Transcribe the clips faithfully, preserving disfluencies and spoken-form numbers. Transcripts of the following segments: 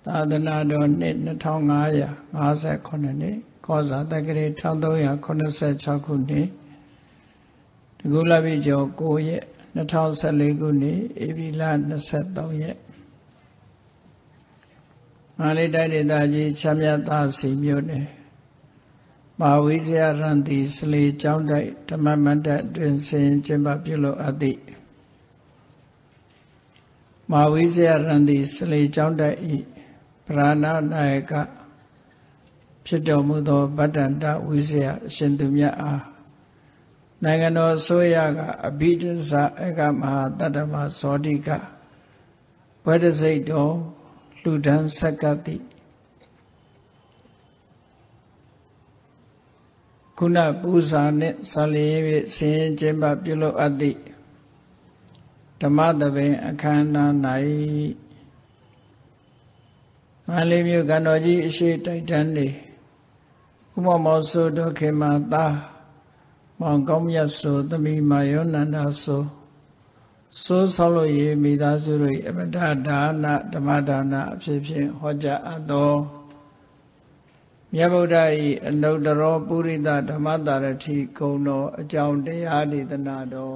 သာသနာတော်နှစ်နှစ်ထောင်ငါးရာငါးဆယ်ခုနှစ်ကောဇာတက္ကရာတစ်သုံးရာခုနှစ်ဆယ်ခြောက်ခုနှစ်တကူလပိကျော်ကိုရက်နှစ်ထောင်ဆယ်လေးခုနှစ်ဧပြီလနှစ်ဆယ်သုံးရက်မန္တလေးတိုင်းဒေသကြီးချမ်းမြသာစီမြို့နယ်မဟာဝိဇ္ဇာရန္တိစလေကျောင်းတိုက်ဓမ္မမန္တတွင်ဆင်ကျင်းပပြုလုပ်အပ်သည့်မဟာဝိဇ္ဇာရန္တိစလေကျောင်းတိုက်ဤပရဏနာယကဖြစ်တော်မူသောဗတ္တန္တဝိဇ္ဇာအရှင်သူမြတ်အားနိုင်ငံတော်အစိုးရကအဘိဓဇအကမဟာတတ္တမဇောတိကဘွဲ့တစိတ်တော်လူဒန်းဆက်ကတိခုနပူဇာနှင့်ဆလျင်၍ဆင်ကျင်းပပြုလုပ်အပ်သည့်ဓမ္မသဘင်အခမ်းအနား၌မန္တလေးမြို့ကံတော်ကြီးအရှိတိုက်တန်းနေဥမမောဆိုတော်ခေမာသားမောင်ကောင်းမြတ်ဆိုသမီးမာယောနန္ဒာဆိုစိုးဆောက်လို့ရေမိသားစုတို့အမတဒါနဓမ္မဒါနအဖြစ်ဖြင့်ဟောကြားအပ်သောမြတ်ဗုဒ္ဓ၏အနုတ္တရောပုရိသဓမ္မတာရတိဂုဏ်တော်အကြောင်းတရားဒေသနာတော်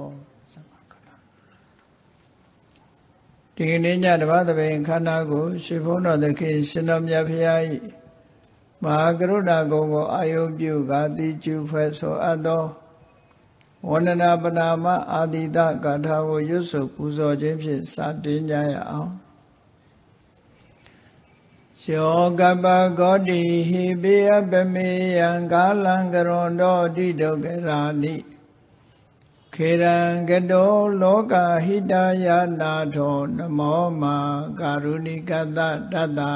ဒီကနေ့ညဓမ္မသဘင်ခန္ဓာကိုရှင်ဘုန်းတော်သခင်ရှင်တော်မြတ်ဖရာ၏မဟာကရုဏာဂုဏ်ကိုအာယုပြုကာတိကျူဖွဲ့ဆိုအပ်သောဝန္ဒနာပနာမအာတိတဂါထာကိုရွတ်ဆိုပူဇော်ခြင်းဖြင့်စတင်ကြရအောင်ယောကပဂောတိဟိပိယပမေယံကာလံကရွန်တောတိဒုက္ခရာနိခေရံကတောလောကဟိတယနာထောနမောမာကာရုဏိကတတတ္တ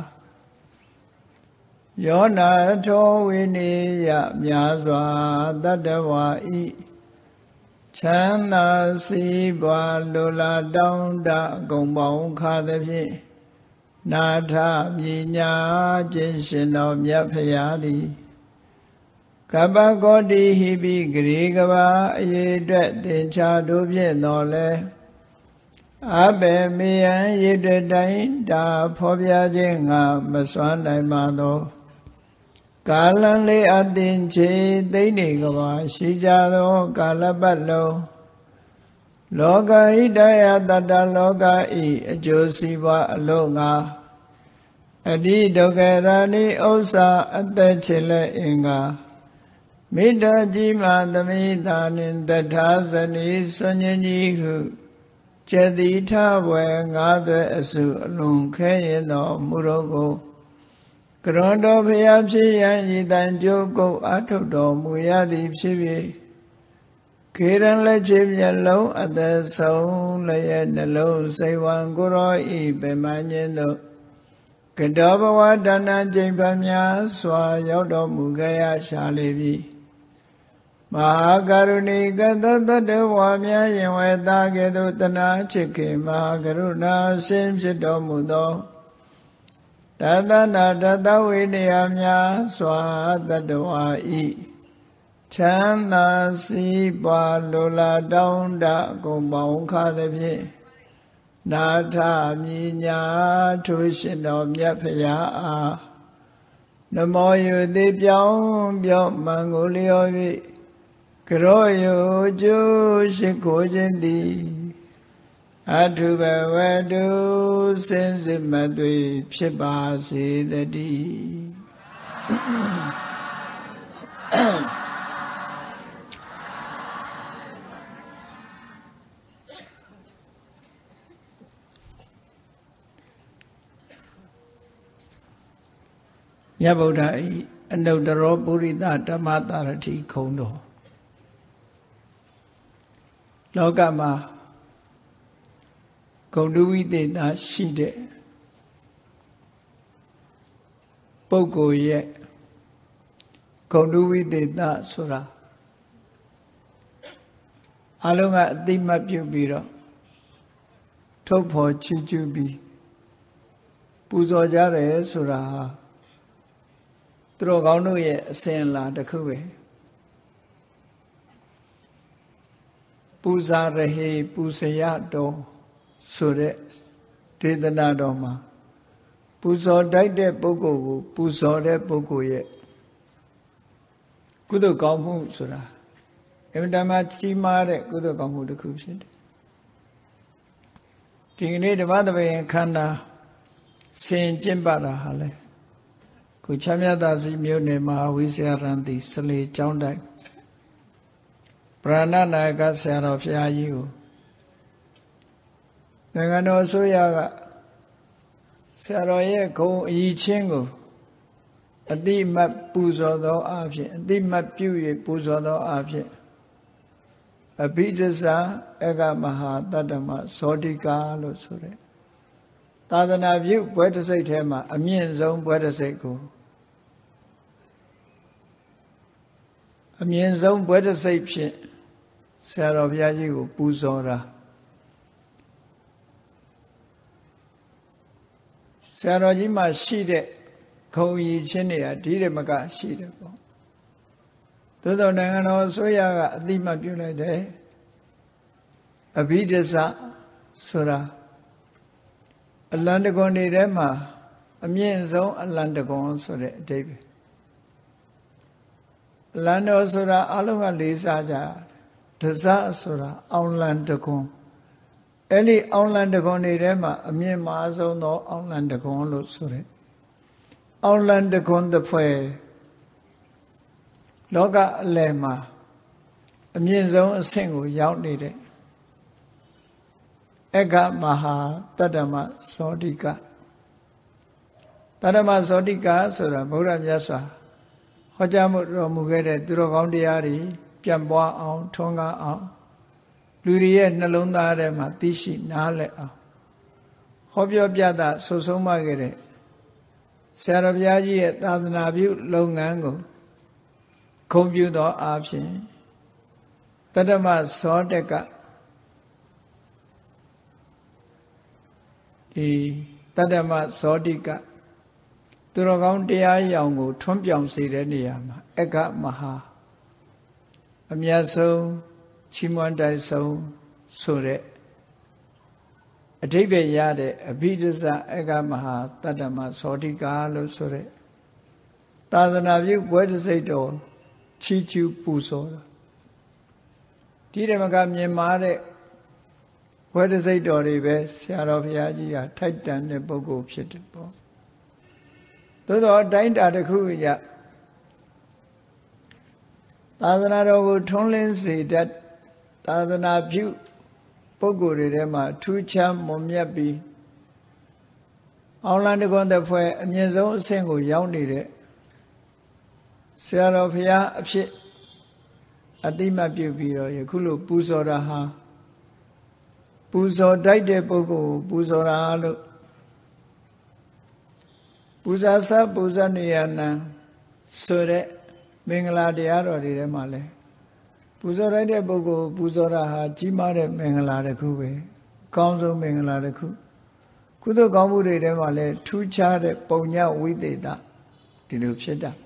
ယောနာထောဝိနေယမြာစွာတတ္တဝါဤချမ်းသာစီးပွားလိုလားတောင်းတအကုန်ပေါင်းခါသဖြင့်နာထမြညာခြင်းရှင်တော်မြတ်ဖရာသည်ကပ္ပဂောတိဟိပိဂရေကဘာအရေအတွက်သင်္ချာတို့ဖြင့်တော်လဲအဘယ်မေယံရေအတွက်တိုင်းဒါဖော်ပြခြင်းငါမစွမ်းနိုင်ပါသောကာလံလေးအသင်ချေသိမ့်နေကဘာရှိကြသောကာလပတ်လုံးလောကဟိတယတတ္တလောကဤအကျိုးစီးပွားအလို့ငါအတိဒုက္ခရာနိဥစ္စာအသက်ချေလက်အင်္ဂါမေတ္တာကြီးမှသမိတာနှင့်တထာဇနီဆွညင်ကြီးဟုကျက်တိထဘွယ်ငါးသွဲအစုအလွန်ခဲရင်သောမူရောကိုကရွန်တော်ဖျားဖြစ်ရန်ဤတန်ကြိုးကုတ်အထုတ်တော်မူရသည်ဖြစ်၍ခေရန်လက်ချေမျက်လုံးအသက်ဆုံးလျက်နှလုံးစိတ်ဝံကိုရောဤဗေမညင်းတို့ကတောဘဝဒါနကျိန်ဖန်များစွာရောက်တော်မူကြရရှာလေပြီမဟာကရုဏီကတတတ္တဝါများယင်ဝေသာကဲ့သို့တနာချစ်ခင်မဟာကရုဏာရှင်ဖြစ်တော်မူသောတသနာတသဝိနည်းများစွာတတ္တဝါဤချမ်းသာစီးပွားလိုလားတောင်းတအကုန်ပေါင်းခါသဖြင့်နာထမြညာထိုရှင်တော်မြတ်ဖရာအားနမောယုတိပြောင်းပြောင်းမံကိုလျော်၍ကရောယုကျိုးရှိခိုးခြင်းသည်အထုဘဝတုစင်စစ်မသွေဖြစ်ပါစေတည်းမြတ်ဗုဒ္ဓ၏အနုတ္တရောပုရိသဓမ္မတာရတိခုံတော်လောကမှာဂုဏ်တုဝိသေသရှိတဲ့ပုဂ္ဂိုလ်ရဲ့ဂုဏ်တုဝိသေသဆိုတာအလုံးကအသိမှတ်ပြုပြီးတော့ထုတ်ဖော်ချီးကျူးပြီးပူဇော်ကြတယ်ဆိုတာဟာသူတော်ကောင်းတို့ရဲ့အစဉ်အလာတစ်ခုပဲပူဇာရဟေပူဇယတော်ဆိုတဲ့ဒေသနာတော်မှာပပူဇော်တိုက်တဲ့ပုဂ္ဂိုလ်ကိုပူဇော်တဲ့ပုဂ္ဂိုလ်ရဲ့ကုသိုလ်ကောင်းမှုဆိုတာအမှန်တမ်းကြီးမားတဲ့ကုသိုလ်ကောင်းမှုတစ်ခုဖြစ်တယ်ဒီကနေ့ဓမ္မသဘင်ခန္ဓာဆင်ကျင့်ပါတာဟာလေခုချမ်းမြတ်သာစီမြို့နယ်မဟာဝိဇ္ဇာရံတိစလေကျောင်းတိုက်ပရဏနာယကဆရာတော်ဘုရားကြီးကိုနိုင်ငံတော်အစိုးရကဆရာတော်ရဲ့ဂုဏ်အရည်ချင်းကိုအတိမတ်ပူဇော်သောအဖြစ်အတိမတ်ပြု၍ပူဇော်သောအဖြစ်အဘိဓဇာအကမဟာတတ္တမဇောတိကာလို့ဆိုတဲ့သာသနာပြုဘွဲတစိတ်ထဲမှာအမြင့်ဆုံးဘွဲတစိတ်ကိုအမြင့်ဆုံးဘွဲတစိတ်ဖြင့်ဆရာတော်ဘုရားကြီးကိုပူဇော်တာဆရာတော်ကြီးမှာရှိတဲ့ဂုဏ်ရည်ချင်းတွေကဒီဓမ္မကရှိတယ်ပေါ့သို့သောနိုင်ငံတော်အစိုးရကအတိမတ်ပြုလိုက်တယ်အဘိဓဇ္ဇဆိုတာအလန္တကွန်တွေထဲမှာအမြင့်ဆုံးအလန္တကွန်ဆိုတဲ့အဓိပ္ပာယ်အလန္တောဆိုတာအလုံးကလေးစားကြဒဇဆိုတာအောင်လန္တကွန်အဲ့ဒီအောင်လန္တကွန်တွေထဲမှာအမြင့်မားဆုံးသောအောင်လန္တကွန်လို့ဆိုတဲ့အောင်လန္တကွန်တစ်ဖွဲ့လောကအလယ်မှာအမြင့်ဆုံးအဆင့်ကိုရောက်နေတဲ့အက္ခမဟာတတ္တမဇောတိကတတ္တမဇောတိကဆိုတာဗုဒ္ဓမြတ်စွာဟောကြားမှုတော်မူခဲ့တဲ့သူတော်ကောင်းတရားတွေပြန့်ပွားအောင်ထွန်းကားအောင်လူတွေရဲ့နှလုံးသားထဲမှာသိရှိနားလည်အောင်ဟောပြောပြတာဆုဆုံးမခဲ့တဲ့ဆရာတော်ဘုရားကြီးရဲ့သာသနာပြုလုပ်ငန်းကိုဂုဏ်ပြုသောအားဖြင့်တတ္တမဇောတကဒီတတ္တမဇောတိကသူတော်ကောင်းတရားရောင်ကိုထွန်းပြောင်စေတဲ့နေရာမှာအက္ခမဟာအမြတ်ဆုံးချီးမွမ်းတိုက်ဆုံးဆိုတဲ့အဓိပ္ပာယ်ရတဲ့အဘိဓဇ္ဇအက္ခမဟာတတ္တမဇောတိကာလို့ဆိုတဲ့သာသနာပြုဘွဲတစိတ်တော်ချီးကျူးပူဇော်တာဒီဓမ္မကမြင်မာတဲ့ဘွဲတစိတ်တော်တွေပဲဆရာတော်ဘုရားကြီးကထိုက်တန်တဲ့ပုဂ္ဂိုလ်ဖြစ်တယ်ပေါ့သို့တော့တိုင်းတာတစ်ခုရသာသနာတော်ကိုထွန်းလင်းစေတတ်သာသနာပြုပုဂ္ဂိုလ်တွေထဲမှာထူးခြားမွန်မြတ်ပြီးအောင်လန္တကွန်တစ်ဖွဲ့အမြင့်ဆုံးအဆင့်ကိုရောက်နေတဲ့ဆရာတော်ဘုရားအဖြစ်အတိမတ်ပြုပြီးတော့ယခုလိုပူဇော်တာဟာပူဇော်တိုက်တဲ့ပုဂ္ဂိုလ်ကိုပူဇော်တာလို့ပူဇာစပူဇနေယနံဆိုတဲ့မင်္ဂလာတရားတော်တွေထဲမှာလဲပူဇော်လိုက်တဲ့ပုဂ္ဂိုလ်ပူဇော်တာဟာကြီးမားတဲ့မင်္ဂလာတစ်ခုပဲအကောင်းဆုံးမင်္ဂလာတစ်ခုကုသိုလ်ကောင်းမှုတွေထဲမှာလဲထူးခြားတဲ့ပုံညဝိသေသဒီလိုဖြစ်တာ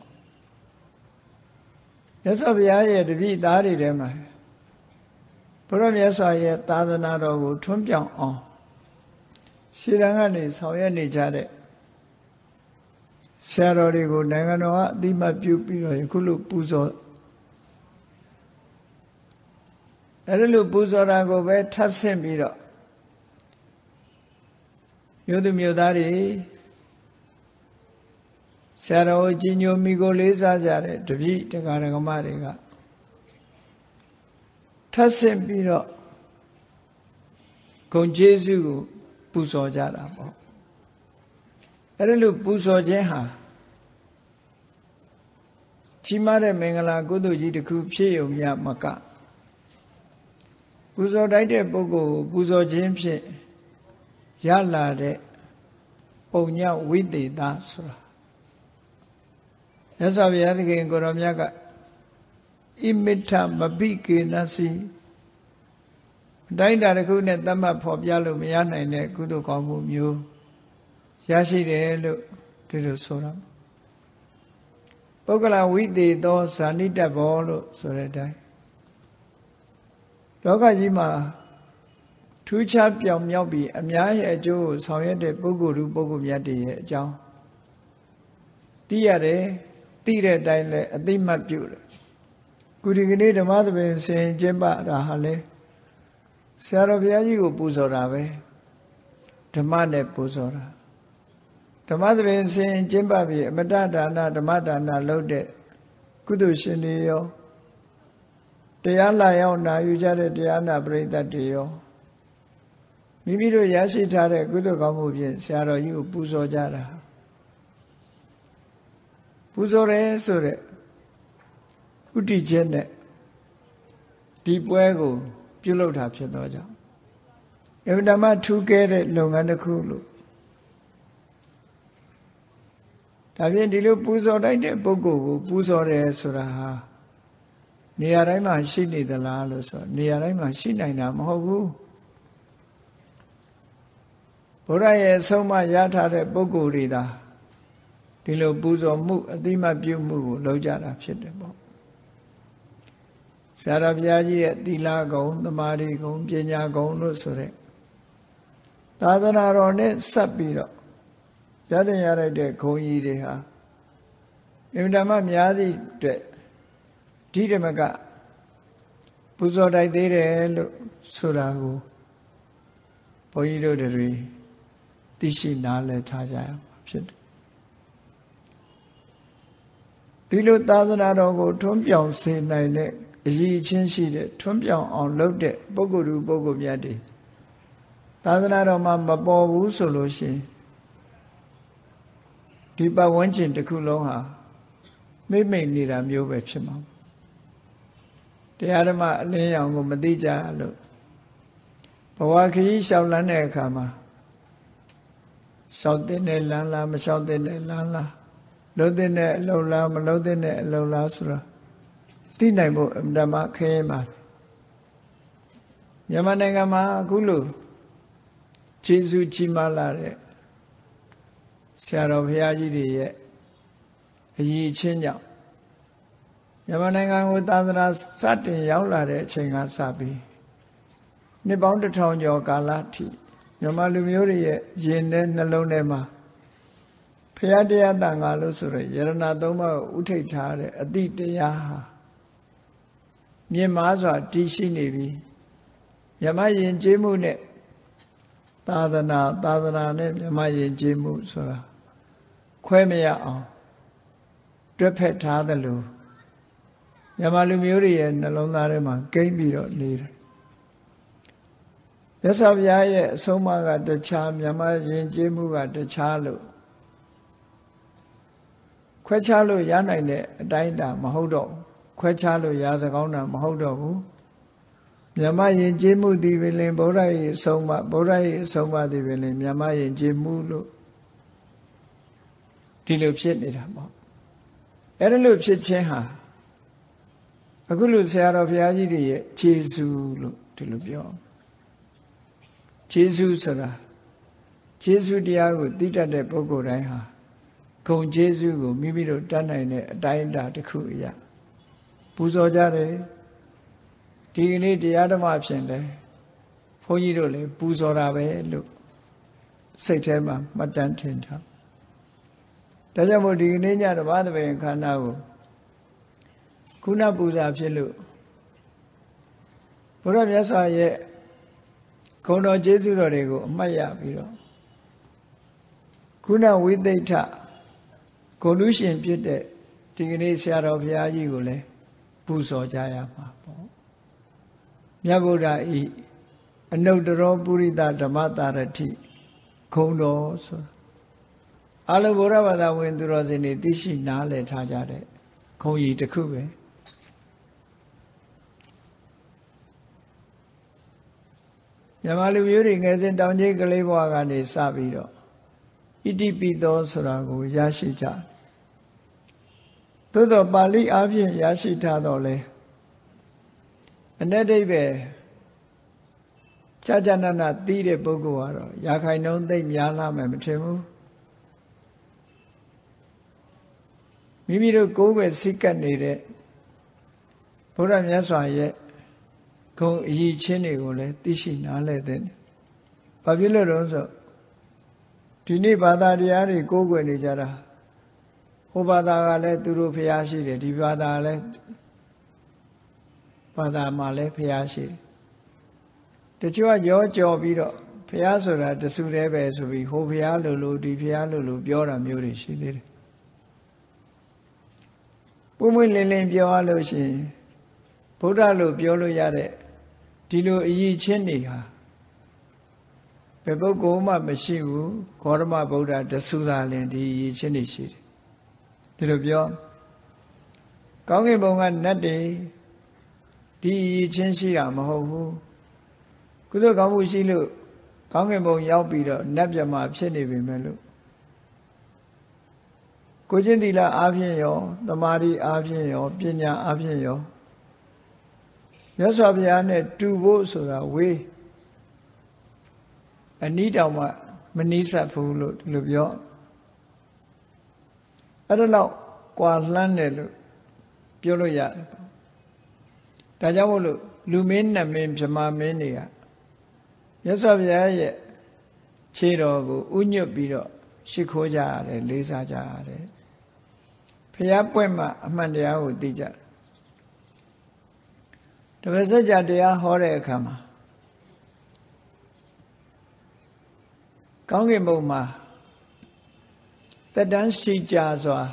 မြတ်စွာဘုရားရဲ့တပည့်သားတွေထဲမှာဘုရားမြတ်စွာရဲ့သာသနာတော်ကိုထွန်းပြောင်အောင်ရှေ့တန်းကနေဆောင်ရွက်နေကြတဲ့ဆရာတော်တွေကိုနိုင်ငံတော်ကအတိမတ်ပြုပြီးတော့ယခုလိုပူဇော်အဲဒီလိုပူဇော်တာကိုပဲထပ်ဆင့်ပြီးတော့မြို့သူမြို့သားတွေဆရာတော်ကိုကြီးညိုမိကိုလေးစားကြတဲ့တပည့်တရားဓမ္မတွေကထပ်ဆင့်ပြီးတော့ဂုဏ်ကျေးဇူးကိုပူဇော်ကြတာပေါ့အဲဒီလိုပူဇော်ခြင်းဟာကြီးမားတဲ့မင်္ဂလာကုသိုလ်ကြီးတစ်ခုဖြစ်ရုံမျှမကပူဇော်တိုက်တဲ့ပုဂ္ဂိုလ်ကိုပူဇော်ခြင်းဖြင့်ရလာတဲ့ပုံညဝိသေသဆိုတာမြတ်စွာဘုရားသခင်ကိုရောမြတ်ကဣမိထမပိကေနစီအတိုင်းတာတစ်ခုနဲ့သတ်မှတ်ဖော်ပြလို့မရနိုင်တဲ့ကုသိုလ်ကောင်းမှုမျိုးရရှိတယ်လို့ဒီလိုဆိုတာပုဂ္ဂလဝိသေသောဇာနိတ္တဘောလို့ဆိုတဲ့အတိုင်းလောကကြီးမှာထထူးခြားပြောင်မြောက်ပြီးအများရဲ့အကျိုးကိုဆောင်ရွက်တဲ့ပုဂ္ဂိုလ်လူပုဂ္ဂိုလ်မြတ်တွေရဲ့အကြောင်းသိရတယ်သိတဲ့အတိုင်းလဲအသိမှတ်ပြုတယ်ခုဒီကနေ့ဓမ္မသဘင်ဆင်ကျင့်ပတာဟာလဲဆရာတော်ဘုရားကြီးကိုပူဇော်တာပဲဓမ္မနဲ့ပူဇော်တာဓမ္မသဘင်ဆင်ကျင့်ပပြီးအမတဒါနဓမ္မဒါနလုပ်တဲ့ကုသိုလ်ရှင်တွေရောတရားလာရောက်နာယူကြတဲ့တရားနာပရိသတ်တွေရောမိမိတို့ရရှိထားတဲ့ကုသိုလ်ကောင်းမှုဖြင့်ဆရာတော်ကြီးကိုပူဇော်ကြတာပူဇော်ရဲဆိုတဲ့ဥတည်ခြင်းနဲ့ဒီပွဲကိုပြုလုပ်တာဖြစ်သောကြောင့်အမှန်တမ်းထူးကဲတဲ့လုပ်ငန်းတစ်ခုလို့ဒါဖြင့်ဒီလိုပူဇော်တိုက်တဲ့ပုဂ္ဂိုလ်ကိုပူဇော်တယ်ဆိုတာဟာနေရာတိုင်းမှာရှိနေသလားလို့ဆိုနေရာတိုင်းမှာရှိနိုင်တာမဟုတ်ဘူးဘုရားရဲ့ဆုံးမရထားတဲ့ပုဂ္ဂိုလ်တွေသာဒီလိုပူဇော်မှုအတိမတ်ပြုမှုကိုလုပ်ကြတာဖြစ်တယ်ပေါ့ဆရာတော်ဘုရားကြီးရဲ့သီလဂုဏ်သမာဓိဂုဏ်ပညာဂုဏ်လို့ဆိုတဲ့သာသနာတော်နဲ့ဆက်ပြီးတော့ရတဲ့ရတဲ့ဂုဏ်ကြီးတွေဟာအင်မတန်မှများသည့်အတွက်ဒီဓမ္မကပူဇော်တိုက်သေးတယ်လို့ဆိုတာကိုဘုန်းကြီးတို့တွေသိရှိနားလည်ထားကြရမှာဖြစ်တယ်ဒီလိုသာသနာတော်ကိုထွန်းပြောင်စေနိုင်တဲ့အရည်အချင်းရှိတဲ့ထွန်းပြောင်အောင်လုပ်တဲ့ပုဂ္ဂိုလ်လူပုဂ္ဂိုလ်များတွေသာသနာတော်မှာမပေါ်ဘူးဆိုလို့ရှိရင်ဒီပတ်ဝန်းကျင်တစ်ခုလုံးဟာမိမ့်မိန်နေတာမျိုးပဲဖြစ်မှာတရားဓမ္မအလင်းရောင်ကိုမသိကြလို့ဘဝခရီးလျှောက်လန်းတဲ့အခါမှာလျှောက်တဲ့လမ်းလားမလျှောက်တဲ့လမ်းလားလုံးတဲ့အလုံးလားမလုံးတဲ့အလုံးလားဆိုတာသိနိုင်ဖို့အမှန်တမ်းခရင်ပါမြန်မာနိုင်ငံမှာအခုလိုကျေးဇူးကြီးမားလာတဲ့ဆရာတော်ဘုရားကြီးတွေရဲ့အရည်အချင်းကြောင့်မြန်မာနိုင်ငံကိုသာသနာစတင်ရောက်လာတဲ့အချိန်ကစပြီးနှစ်ပေါင်းတစ်ထောင်ကျော်ကာလအထိမြန်မာလူမျိုးတွေရဲ့ရင်ထဲနှလုံးထဲမှာဘုရားတရားတန်ခါလို့ဆိုရယ်ယရဏသုံးပါးကိုဥထိတ်ထားတဲ့အတိတရားဟာမြင့်မားစွာတည်ရှိနေပြီမြမယဉ်ကျေးမှုနဲ့သာသနာသာသနာနဲ့မြမယဉ်ကျေးမှုဆိုတာခွဲမရအောင်တွက်ဖက်ထားသလိုမြန်မာလူမျိုးတွေရဲ့နှလုံးသားထဲမှာကိမ့်ပြီးတော့နေတယ်မြတ်စွာဘုရားရဲ့အဆုံးအမကတခြားမြန်မာယဉ်ကျေးမှုကတခြားလို့ခွဲခြားလို့ရနိုင်တဲ့အတိုင်းအတာမဟုတ်တော့ခွဲခြားလို့ရစကောင်းတာမဟုတ်တော့ဘူးမြန်မာယဉ်ကျေးမှုဒီပင်လင်ဗုဒ္ဓရဲ့အဆုံးအမဗုဒ္ဓရဲ့အဆုံးအမဒီပင်လင်မြန်မာယဉ်ကျေးမှုလို့ဒီလိုဖြစ်နေတာပေါ့အဲ့ဒါလို့ဖြစ်ခြင်းဟာအခုလိုဆရာတော်ဘုရားကြီးတွေရဲ့ခြေဆုလို့ဒီလိုပြောခြေဆုဆိုတာခြေဆုတရားကိုသိတတ်တဲ့ပုဂ္ဂိုလ်တိုင်းဟာဂုဏ်ခြေဆုကိုမိမိတို့တတ်နိုင်တဲ့အတိုင်းအတာတစ်ခုအရာပူဇော်ကြတယ်ဒီကနေ့တရားဓမ္မဖြစ်တယ်ဘုန်းကြီးတို့လည်းပူဇော်တာပဲလို့စိတ်ထဲမှာမှတ်တမ်းထင်ထားဒါကြောင့်မို့ဒီကနေ့ညဓမ္မသဘင်ခန္ဓာကိုခုနပူဇာဖြစ်လို့ဘုရားမြတ်စွာရဲ့ဂုဏ်တော်ကျေးဇူးတော်တွေကိုအမှတ်ရပြီးတော့ခုနဝိသိဋ္ဌဂုဏ်လူရှင်ဖြစ်တဲ့ဒီကနေ့ဆရာတော်ဘုရားကြီးကိုလည်းပူဇော်ကြရမှာပေါ့မြတ်ဗုဒ္ဓဤအနုတ္တရောပုရိသဓမ္မတာရတိဂုဏ်တော်ဆိုတာအလုံးဗုဒ္ဓဘာသာဝင်သူတော်စင်တွေသိရှိနားလည်ထားကြတဲ့ဂုဏ်ကြီးတစ်ခုပဲမြန်မာလူမျိုးတွေငယ်စဉ်တောင်ကြီးကလေးဘဝကနေစပြီးတော့ဣတိပိသောဆိုတာကိုရရှိကြသို့တော့ပါဠိအားဖြင့်ရရှိထားတော့လေအ내ဒိဗ္ဗေကြာကြာနာနာသိတဲ့ပုဂ္ဂိုလ်ကတော့ရာခိုင်နှုန်းသိမ့်များလာမယ်မထင်ဘူးမိမိတို့ကိုယ်ွယ်စိတ်ကပ်နေတဲ့ဘုရားမြတ်စွာရဲ့ဂုဏ်အရည်ချင်းတွေကိုလည်းသိရှိနားလည်တဲ့ဘာဖြစ်လို့လဲဆိုဒီနေ့ဘာသာတရားတွေကိုးကွယ်နေကြတာဟိုဘာသာကလည်းသူတို့ဖျားရှိတယ်ဒီဘာသာကလည်းဘာသာမှာလည်းဖျားရှိတယ်တချို့ကရောကြော်ပြီးတော့ဖျားဆိုတာတဆူတည်းပဲဆိုပြီးဟိုဖျားလို့လို့ဒီဖျားလို့လို့ပြောတာမျိုးတွေရှိသေးတယ်ပွင့်ပွင့်လင်းလင်းပြောရလို့ရှိရင်ဗုဒ္ဓလို့ပြောလို့ရတဲ့ဒီလိုအရေးချင်းတွေဟာဘယ်ပုဂ္ဂိုလ်မှမရှိဘူးဂေါတမဗုဒ္ဓတဆူသာလင်ဒီအရေးချင်းတွေရှိတယ်ဒီလိုပြောကောင်းကင်ဘုံကနတ်တွေဒီအရေးချင်းရှိတာမဟုတ်ဘူးကုသိုလ်ကောင်းမှုရှိလို့ကောင်းကင်ဘုံရောက်ပြီးတော့နတ်ပြမဖြစ်နေပြီမဲ့လို့ကိုချင်းသီလအားဖြင့်ရောသမာဓိအားဖြင့်ရောပညာအားဖြင့်ရောမြတ်စွာဘုရားနဲ့တူဖို့ဆိုတာဝေးအနီးတောင်မှမနီးစပ်ဘူးလို့ဒီလိုပြောအဲ့ဒါတော့ကွာလှမ်းတယ်လို့ပြောလို့ရတယ်ဒါကြောင့်မို့လို့လူမင်းနတ်မင်းဗြဟ္မာမင်းတွေကမြတ်စွာဘုရားရဲ့ခြေတော်ကိုဥညွတ်ပြီးတော့ရှ िख ိုးကြရတယ်လေးစားကြရတယ်ဘုရားပွင့်မှအမှန်တရားကိုသိကြတယ်တပည့်စကြာတရားဟောတဲ့အခါမှာကောင်းကင်ဘုံမှာတက်တန်းရှိကြစွာ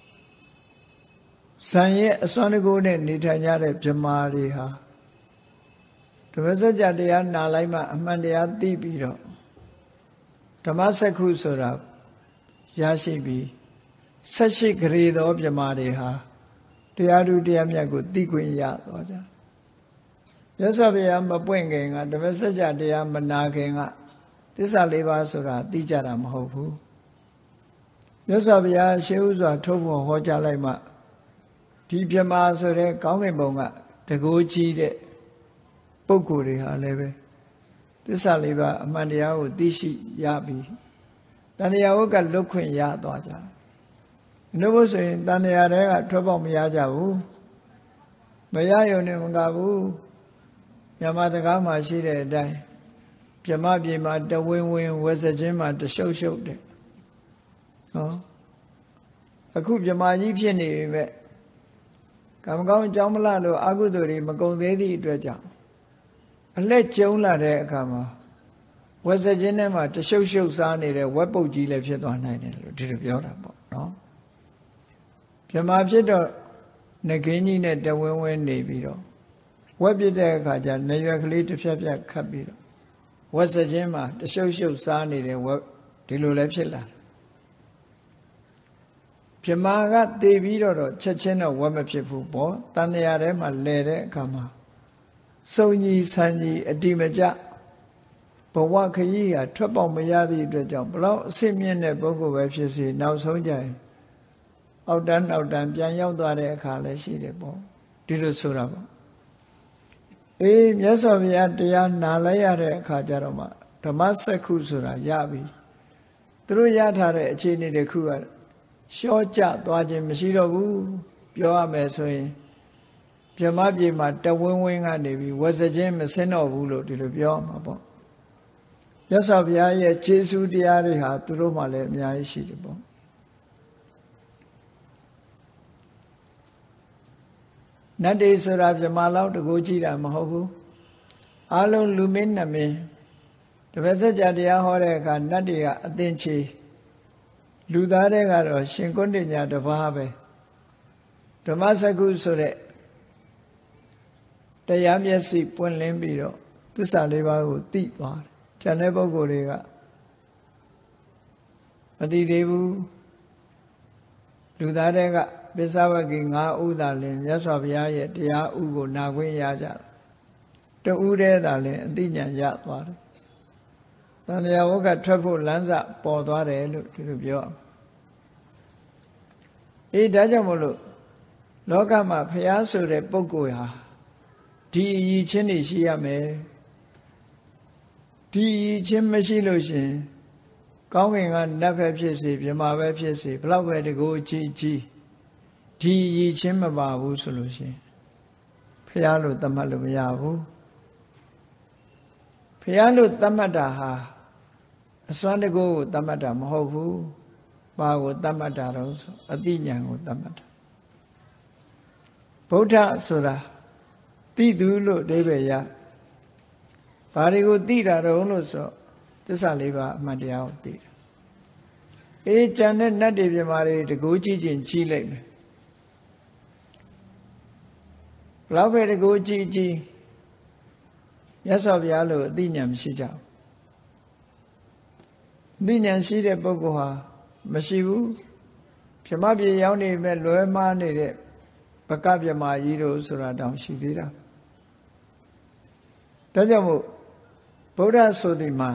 ဇံရဲ့အစွမ်းတကူနဲ့နေထိုင်ကြတဲ့ဗြဟ္မာတွေဟာတပည့်စကြာတရားနာလိုက်မှအမှန်တရားသိပြီးတော့ဓမ္မစက္ခုဆိုတာရရှိပြီးဆက်ရှိဂရေသောဗြဟ္မာတွေဟာတရားဓုတရားမြတ်ကိုသိခွင့်ရတော့ကြမြတ်စွာဘုရားမပွင့်ခင်ကတပည့်စကြာတရားမနာခင်ကသစ္စာလေးပါးဆိုတာသိကြတာမဟုတ်ဘူးမြတ်စွာဘုရားရှေးဥစွာထုတ်ဖို့ဟောကြားလိုက်မှဒီဗြဟ္မာဆိုတဲ့ကောင်းကင်ဘုံကတကိုးကြီးတဲ့ပုဂ္ဂိုလ်တွေဟာလည်းပဲသစ္စာလေးပါးအမှန်တရားကိုသိရှိရပြီးတဏှာဝကလွတ်ခွင့်ရသွားကြတယ်ဘုဆိုရင်တဏှာတွေကထွက်ပေါက်မရကြဘူးမရရုံနဲ့မကဘူးမြန်မာစကားမှာရှိတဲ့အတိုင်းပြမပြေမှာတဝင်းဝင်းဝက်စချင်းမှာတရှုပ်ရှုပ်တဲ့နော်အခုပြမကြီးဖြစ်နေပြီပဲကံကောင်းအကြောင်းမလားလို့အကုသိုလ်တွေမကုန်သေးသည့်အတွက်ကြောင့်အလက်ကျုံလာတဲ့အခါမှာဝက်စချင်းထဲမှာတရှုပ်ရှုပ်စားနေတဲ့ဝက်ပုတ်ကြီးလည်းဖြစ်သွားနိုင်တယ်လို့ဒီလိုပြောတာပေါ့နော်ပြမဖြစ်တော့ငကင်းကြီးနဲ့တဝင်းဝင်းနေပြီးတော့ဝက်ပြတဲ့အခါကျနေရွက်ကလေးတစ်ဖြတ်ဖြတ်ခတ်ပြီးတော့ဝက်စချင်းမှာတရှုပ်ရှုပ်စားနေတဲ့ဝက်ဒီလိုလည်းဖြစ်လာပြမကတည်ပြီးတော့ချက်ချင်းတော့ဝက်မဖြစ်ဘူးပေါ့တန်တရားထဲမှာလဲတဲ့အခါမှာစုံကြီးဆန်းကြီးအတိမကျဘဝခရီးဟာထွက်ပေါက်မရသည့်အတွက်ကြောင့်ဘလောက်အဆင့်မြင့်တဲ့ပုဂ္ဂိုလ်ပဲဖြစ်စေနောက်ဆုံးကြရင်အောက်တန်းနောက်တန်းပြန်ရောက်သွားတဲ့အခါလည်းရှိတယ်ပေါ့ဒီလိုဆိုတာပေါ့အေးမြတ်စွာဘုရားတရားနာလိုက်ရတဲ့အခါကျတော့မှဓမ္မစက္ခုဆိုတာရပြီသူတို့ရထားတဲ့အခြေအနေတစ်ခုကရှော့ကျသွားခြင်းမရှိတော့ဘူးပြောရမယ်ဆိုရင်ဗြဟ္မပြေမှာတဝင်းဝင်းကနေပြီးဝက်စချင်းမစင်းတော့ဘူးလို့ဒီလိုပြောမှာပေါ့မြတ်စွာဘုရားရဲ့ခြေဆုတရားတွေဟာသူတို့မှလည်းအများကြီးရှိတယ်ပေါ့နတ်တွေဆိုတာဗြဟ္မာလောက်တကိုးကြည့်တာမဟုတ်ဘူးအလုံးလူမင်းနတ်မင်းတပည့်စကြာတရားဟောတဲ့အခါနတ်တွေကအသင်ချေလူသားတွေကတော့ရှင်ကုဋ္ဌညာတစ်ပါးပဲဓမ္မစက္ခုဆိုတဲ့တရားမျက်စိပွင့်လင်းပြီးတော့သစ္စာလေးပါးကိုသိသွားတယ်။ကျန်တဲ့ပုဂ္ဂိုလ်တွေကမသိသေးဘူးလူသားတွေကပစ္စဝဂီ၅ဥသာလင်မြတ်စွာဘုရားရဲ့တရားဥကိုနာခွင့်ရကြတယ်။တဥတည်းသာလင်အသိဉာဏ်ရသွားတယ်။တဏှာဝကထွက်ဖို့လမ်းစပေါ်သွားတယ်လို့ဒီလိုပြော။အေးဒါကြောင့်မလို့လောကမှာဘုရားဆိုတဲ့ပုဂ္ဂိုလ်ဟာဒီအည်ချင်းနေရှိရမယ်ဒီအည်ချင်းမရှိလို့ရှင်ကောင်းကင်ကနတ်ပဲဖြစ်စေမြမာပဲဖြစ်စေဘလောက်ပဲတကူကြည်ကြည်ဒီအည်ချင်းမပါဘူးဆိုလို့ရှင်ဘုရားလို့သတ်မှတ်လို့မရဘူးဘရားလို့သတ်မှတ်တာဟာအစွမ်းတကူကိုသတ်မှတ်တာမဟုတ်ဘူးဘာကိုသတ်မှတ်တာတော့ဆိုအသိဉာဏ်ကိုသတ်မှတ်တာဗုဒ္ဓဆိုတာသိသူလို့အဓိပ္ပာယ်ရဘာတွေကိုသိတာတော့လို့ဆိုသစ္စာလေးပါးအမှန်တရားကိုသိတာအေးကြံတဲ့နတ်တွေပြမာတွေတကူကြည့်ချင်းကြီးလိုက်မယ်ဘလောက်ပဲတကူကြည့်ကြည့်မြတ်စွာဘုရားလို့အသိဉာဏ်မရှိကြဘူးအသိဉာဏ်ရှိတဲ့ပုဂ္ဂိုလ်ဟာမရှိဘူးပြမပြေရောက်နေမဲ့လွဲမှားနေတဲ့ဘကပြမကြီးတို့ဆိုတာတောင်ရှိသေးတာဒါကြောင့်မို့ဗုဒ္ဓဆိုသည်မှာ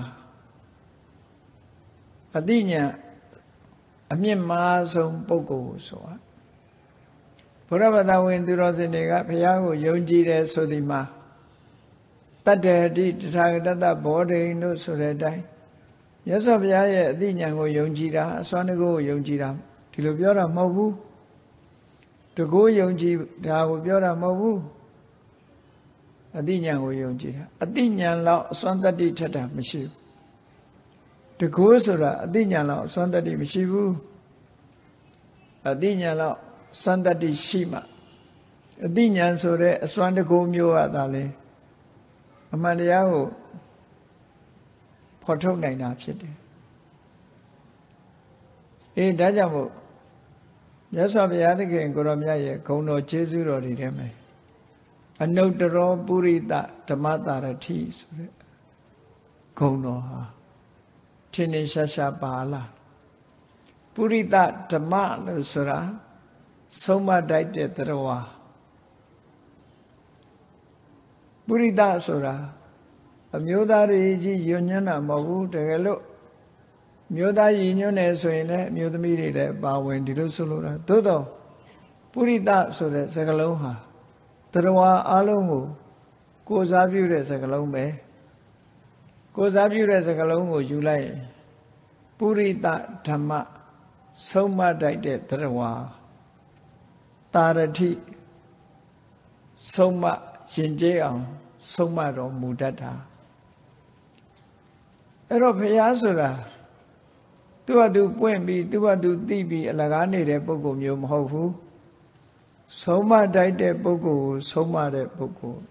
အသိဉာဏ်အမြင့်မားဆုံးပုဂ္ဂိုလ်ဆိုတာဘုရားဘာသာဝင်သူတော်စင်တွေကဘုရားကိုယုံကြည်တယ်ဆိုသည်မှာတတ္တတိတထာဂတတဘောဓိန်တို့ဆိုတဲ့အတိုင်းမြတ်စွာဘုရားရဲ့အသိဉာဏ်ကိုယုံကြည်တာအစွမ်းတကူကိုယုံကြည်တာဒီလိုပြောတာမဟုတ်ဘူးတကူယုံကြည်ဒါကိုပြောတာမဟုတ်ဘူးအသိဉာဏ်ကိုယုံကြည်တာအသိဉာဏ်လောက်အစွမ်းတတ္တိထက်တာမရှိဘူးတကူဆိုတာအသိဉာဏ်လောက်အစွမ်းတတ္တိမရှိဘူးအသိဉာဏ်လောက်စွမ်းတတ္တိရှိမှအသိဉာဏ်ဆိုတဲ့အစွမ်းတကူမျိုးอ่ะဒါလေအမှန်တရားကိုဖော်ထုတ်နိုင်တာဖြစ်တယ်အေးဒါကြောင့်မို့မြတ်စွာဘုရားသခင်ကိုရောမြတ်ရဲ့ဂုဏ်တော်ကျေးဇူးတော်တွေထဲမှာအနုတ္တရောပုရိသဓမ္မတာရတိဆိုတဲ့ဂုဏ်တော်ဟာထင်ထင်ရှားရှားပါလာပုရိသဓမ္မလို့ဆိုတာဆုံးမတိုက်တဲ့တရားဝါပုရိသဆိုတာအမျိုးသားတွေကြီးယွညွန်းတာမဟုတ်ဘူးတကယ်လို့မျိုးသားရည်ညွန်းတယ်ဆိုရင်လည်းအမျိုးသမီးတွေလည်းပါဝင်ဒီလိုဆိုလို့တာသို့တော့ပုရိသဆိုတဲ့စကားလုံးဟာတရားဝါအလုံးကိုကိုးစားပြုတဲ့စကားလုံးပဲကိုးစားပြုတဲ့စကားလုံးကိုယူလိုက်ရင်ပုရိသဓမ္မဆုံးမတိုက်တဲ့တရားဝါတာရတိဆုံးမရှင်ကျေးအောင်ဆုံးမတော်မူတတ်တာအဲ့တော့ဘုရားဆိုတာသူ့ဟာသူပွင့်ပြီးသူ့ဟာသူသိပြီးအလကားနေတဲ့ပုဂ္ဂိုလ်မျိုးမဟုတ်ဘူးဆုံးမတိုက်တဲ့ပုဂ္ဂိုလ်ကိုဆုံးမတဲ့ပုဂ္ဂိုလ်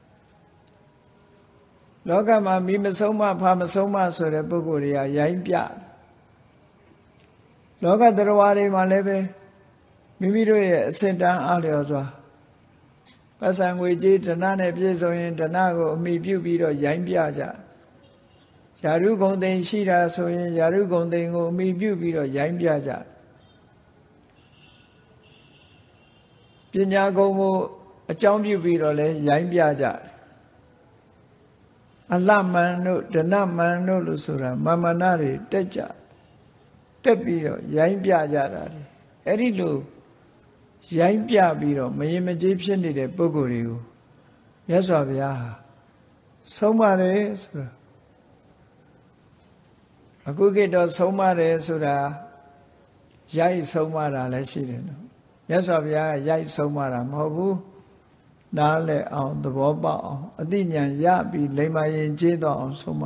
လောကမှာမိမဆုံးမဖာမဆုံးမဆိုတဲ့ပုဂ္ဂိုလ်တွေကရိုင်းပြလောကတရားဝါတွေမှာလည်းပဲမိမိတို့ရဲ့အစဉ်တန်းအားလျော်စွာပတ်စံငွေကြေးဒဏနဲ့ပြည့်စုံရင်ဒဏကိုအမိပြုပြီးတော့ရိုင်းပြကြယာရုဂုံသိမ်ရှိတာဆိုရင်ယာရုဂုံသိမ်ကိုအမိပြုပြီးတော့ရိုင်းပြကြပညာဂုံကိုအကြောင်းပြုပြီးတော့လဲရိုင်းပြကြအလှမန်တို့ဒဏမန်တို့လို့ဆိုတာမာမနာတွေတက်ကြတက်ပြီးတော့ရိုင်းပြကြတာလေအဲ့ဒီလိုရိုင်းပြပြီးတော့မရင်မကြေးဖြစ်နေတဲ့ပုဂ္ဂိုလ်တွေကိုမြတ်စွာဘုရားဟာဆုံးမတယ်ဆိုတာအခုခေတ်တော့ဆုံးမတယ်ဆိုတာရိုက်ဆုံးမတာလည်းရှိတယ်နော်မြတ်စွာဘုရားကရိုက်ဆုံးမတာမဟုတ်ဘူးနားလည်အောင်သဘောပေါက်အောင်အသိဉာဏ်ရပြီးလိမ္မာရင်ကျေးတော့အောင်ဆုံးမ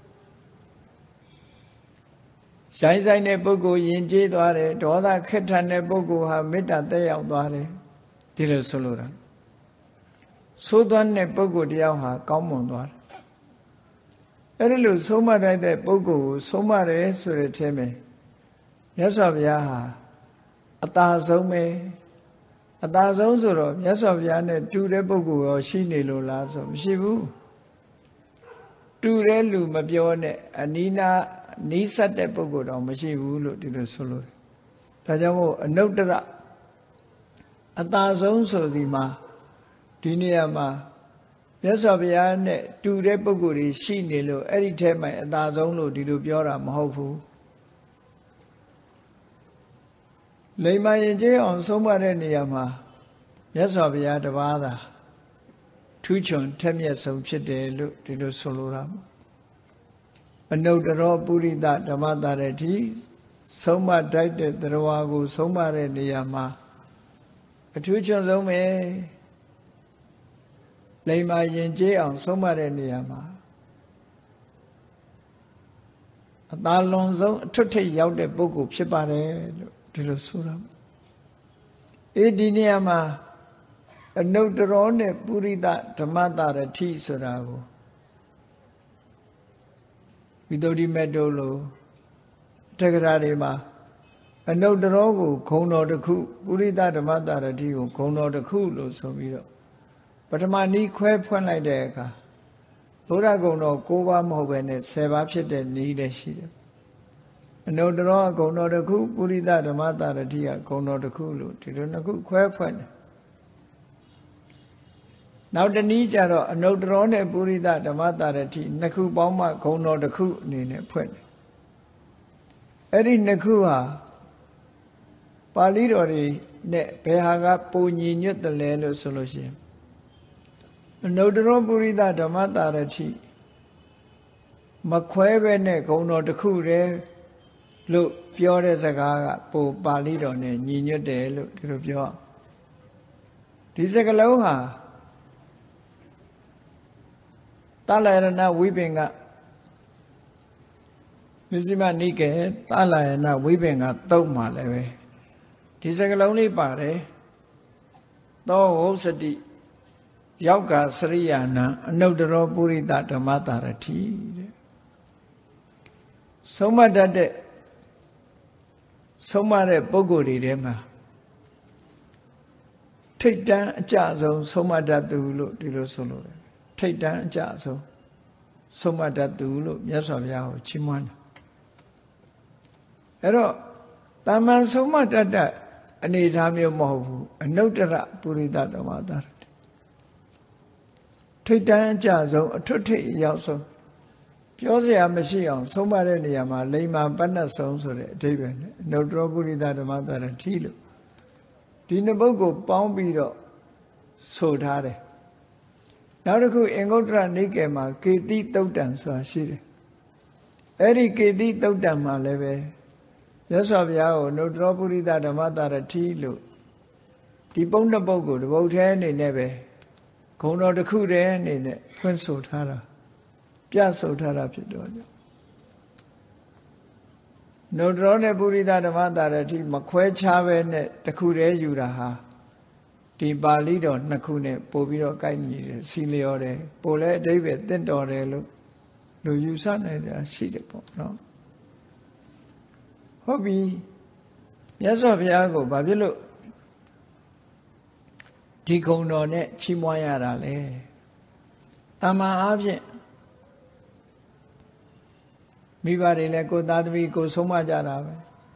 ရိုင်းဆိုင်တဲ့ပုဂ္ဂိုလ်ယဉ်ကျေးသွားတယ်ဒေါသခက်ထန်တဲ့ပုဂ္ဂိုလ်ဟာမေတ္တာတက်ရောက်သွားတယ်ဒီလိုဆိုလိုတာသိုးသွမ်းတဲ့ပုဂ္ဂိုလ်တယောက်ဟာကောင်းမွန်သွားတယ်အဲ့ဒီလိုဆုံးမတိုက်တဲ့ပုဂ္ဂိုလ်ကိုဆုံးမတယ်ဆိုတဲ့ထဲမှာမြတ်စွာဘုရားဟာအသာဆုံးပဲအသာဆုံးဆိုတော့မြတ်စွာဘုရားနဲ့တူတဲ့ပုဂ္ဂိုလ်ရောရှိနေလို့လားဆိုမရှိဘူးတူတဲ့လူမပြောနဲ့အနီးနားနီးစပ်တဲ့ပုဂ္ဂိုလ်တော့မရှိဘူးလို့ဒီလိုဆိုလို့ဒါကြောင့်မို့အနုတ္တရအသာဆုံးဆိုဒီမှာဒီနေရာမှာမြတ်စွာဘုရားနဲ့တူတဲ့ပုဂ္ဂိုလ်တွေရှိနေလို့အဲ့ဒီထဲမှာအသာဆုံးလို့ဒီလိုပြောတာမဟုတ်ဘူးလိမ္မာရင်ကျေးအောင်ဆုံးမတဲ့နေရာမှာမြတ်စွာဘုရားတပါးသာထူးချွန်ထက်မြက်ဆုံးဖြစ်တယ်လို့ဒီလိုဆိုလိုတာပေါ့အနုတ္တရောပုရိသဓမ္မတာရတိဆုံးမတိုက်တဲ့တရားဝါကိုဆုံးမတဲ့နေရာမှာအထူးချွန်ဆုံးပဲလိမ္မာရင်ကျေးအောင်ဆုံးမတဲ့နေရာမှာအသာလွန်ဆုံးအထွတ်ထိပ်ရောက်တဲ့ပုဂ္ဂိုလ်ဖြစ်ပါတယ်လို့ဒီလိုဆိုတာအေးဒီနေရာမှာအနုတ္တရောနဲ့ပုရိသဓမ္မတာရတိဆိုတာကိုဝိသုဒ္ဓိမေတ္တလို့တက္ကရာတွေမှာအနုတ္တရောကိုဂုံတော်တစ်ခုပုရိသဓမ္မတာရတိကိုဂုံတော်တစ်ခုလို့ဆိုပြီးတော့ပထမနီးခွဲဖွင့်လိုက်တဲ့အခါဘုရားဂုံတော်၉ပါးမဟုတ်ပဲနဲ့၁၀ပါးဖြစ်တဲ့နီးလည်းရှိတယ်အနုတ္တရောဂုံတော်တစ်ခုပုရိသဓမ္မတာရတိကဂုံတော်တစ်ခုလို့ဒီလိုနှစ်ခုခွဲဖွင့်တယ်နောက်တနည်းကျတော့အနုတ္တရောနဲ့ပုရိသဓမ္မတာရတိနှစ်ခုပေါင်းမှဂုံတော်တစ်ခုအနေနဲ့ဖွင့်တယ်အဲ့ဒီနှစ်ခုဟာပါဠိတော်တွေနဲ့ဘယ်ဟာကပုံညီညွတ်တယ်လဲလို့ဆိုလို့ရှိရင်အနုတ္တရောပုရိသဓမ္မတာရတိမခွဲပဲနဲ့ဂုံတော်တစ်ခုတည်းလို့ပြောတဲ့စကားကပိုပါဠိတော်နဲ့ညီညွတ်တယ်လို့ဒီလိုပြောဒီစကားလုံးဟာသလယနာဝိပင်ကမြစ္စည်းမနိကေသလယနာဝိပင်ကသုံးမှာလည်းပဲဒီစကားလုံးလေးပါတယ်သောဟုတ်စတိယောက်ကစရိယာနံအနုတ္တရောပုရိသဓမ္မတာရတိတဲ့ဆုံးမတတ်တဲ့ဆုံးမတဲ့ပုဂ္ဂိုလ်တွေထဲမှာထိတ်တန်းအကြဆုံးဆုံးမတတ်သူလို့ဒီလိုဆိုလို့တယ်ထိတ်တန်းအကြဆုံးဆုံးမတတ်သူလို့မြတ်စွာဘုရားကိုချီးမွမ်းတယ်အဲ့တော့တာမန်ဆုံးမတတ်တဲ့အနေအထားမျိုးမဟုတ်ဘူးအနုတ္တရပုရိသဓမ္မတာရတိထိတ်တန်းအကြဆုံးအထွတ်ထိပ်ရောက်ဆုံးပြောစရာမရှိအောင်ဆုံးမတဲ့နေရာမှာလိမ္မာပဏ္ဏဆုံးဆိုတဲ့အဓိပ္ပာယ်နဲ့အနုတ္တရောပုရိသဓမ္မတာရတိလို့ဒီနှစ်ပုဒ်ကိုပေါင်းပြီးတော့ဆိုထားတယ်နောက်တစ်ခုအင်္ဂုတ္တရနိကေမှာကေတိသုတ်တံဆိုတာရှိတယ်အဲ့ဒီကေတိသုတ်တံမှာလည်းပဲမြတ်စွာဘုရားကိုအနုတ္တရောပုရိသဓမ္မတာရတိလို့ဒီပုံတစ်ပုဒ်ကိုတစ်ပုဒ်ထဲအနေနဲ့ပဲဂုံတော်တစ်ခုတည်းအနေနဲ့ဖွင့်ဆိုထားတာပြဆိုထားတာဖြစ်တော့ကြောင့်နုတ္တရောနဲ့ပုရိသဓမ္မတာရတိမခွဲခြားပဲနဲ့တစ်ခုတည်းယူတာဟာဒီပါဠိတော်နှစ်ခုနဲ့ပို့ပြီးတော့ကိုက်ညီတယ်စီလျော်တယ်ပို့လဲအဓိပ္ပာယ်တင့်တော်တယ်လို့လူယူဆနိုင်တာရှိတယ်ပေါ့နော်ဟုတ်ပြီမြတ်စွာဘုရားကိုဘာဖြစ်လို့ဒီဂုဏ်တော်နဲ့ချီးမွမ်းရတာလဲတမန်အားဖြင့်မိဘတွေလည်းကိုယ်သားသမီးကိုဆုံးမကြတာပဲ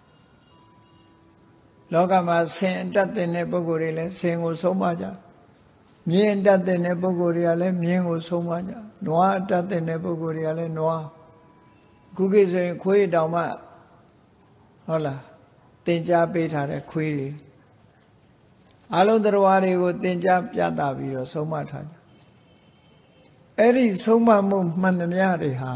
လောကမှာဆင်တတ်တဲ့ပုဂ္ဂိုလ်တွေလည်းဆင်ကိုဆုံးမကြမြင်းတတ်တဲ့ပုဂ္ဂိုလ်တွေကလည်းမြင်းကိုဆုံးမကြနွားတတ်တဲ့ပုဂ္ဂိုလ်တွေကလည်းနွားခုခေတ်ဆိုရင်ခွေးတောင်မှဟုတ်လားသင်ကြားပေးထားတဲ့ခွေးတွေအလုံးတရားတွေကိုသင်ကြားပြသပြီးတော့ဆုံးမထားကြအဲ့ဒီဆုံးမမှုမှန်သမျှတွေဟာ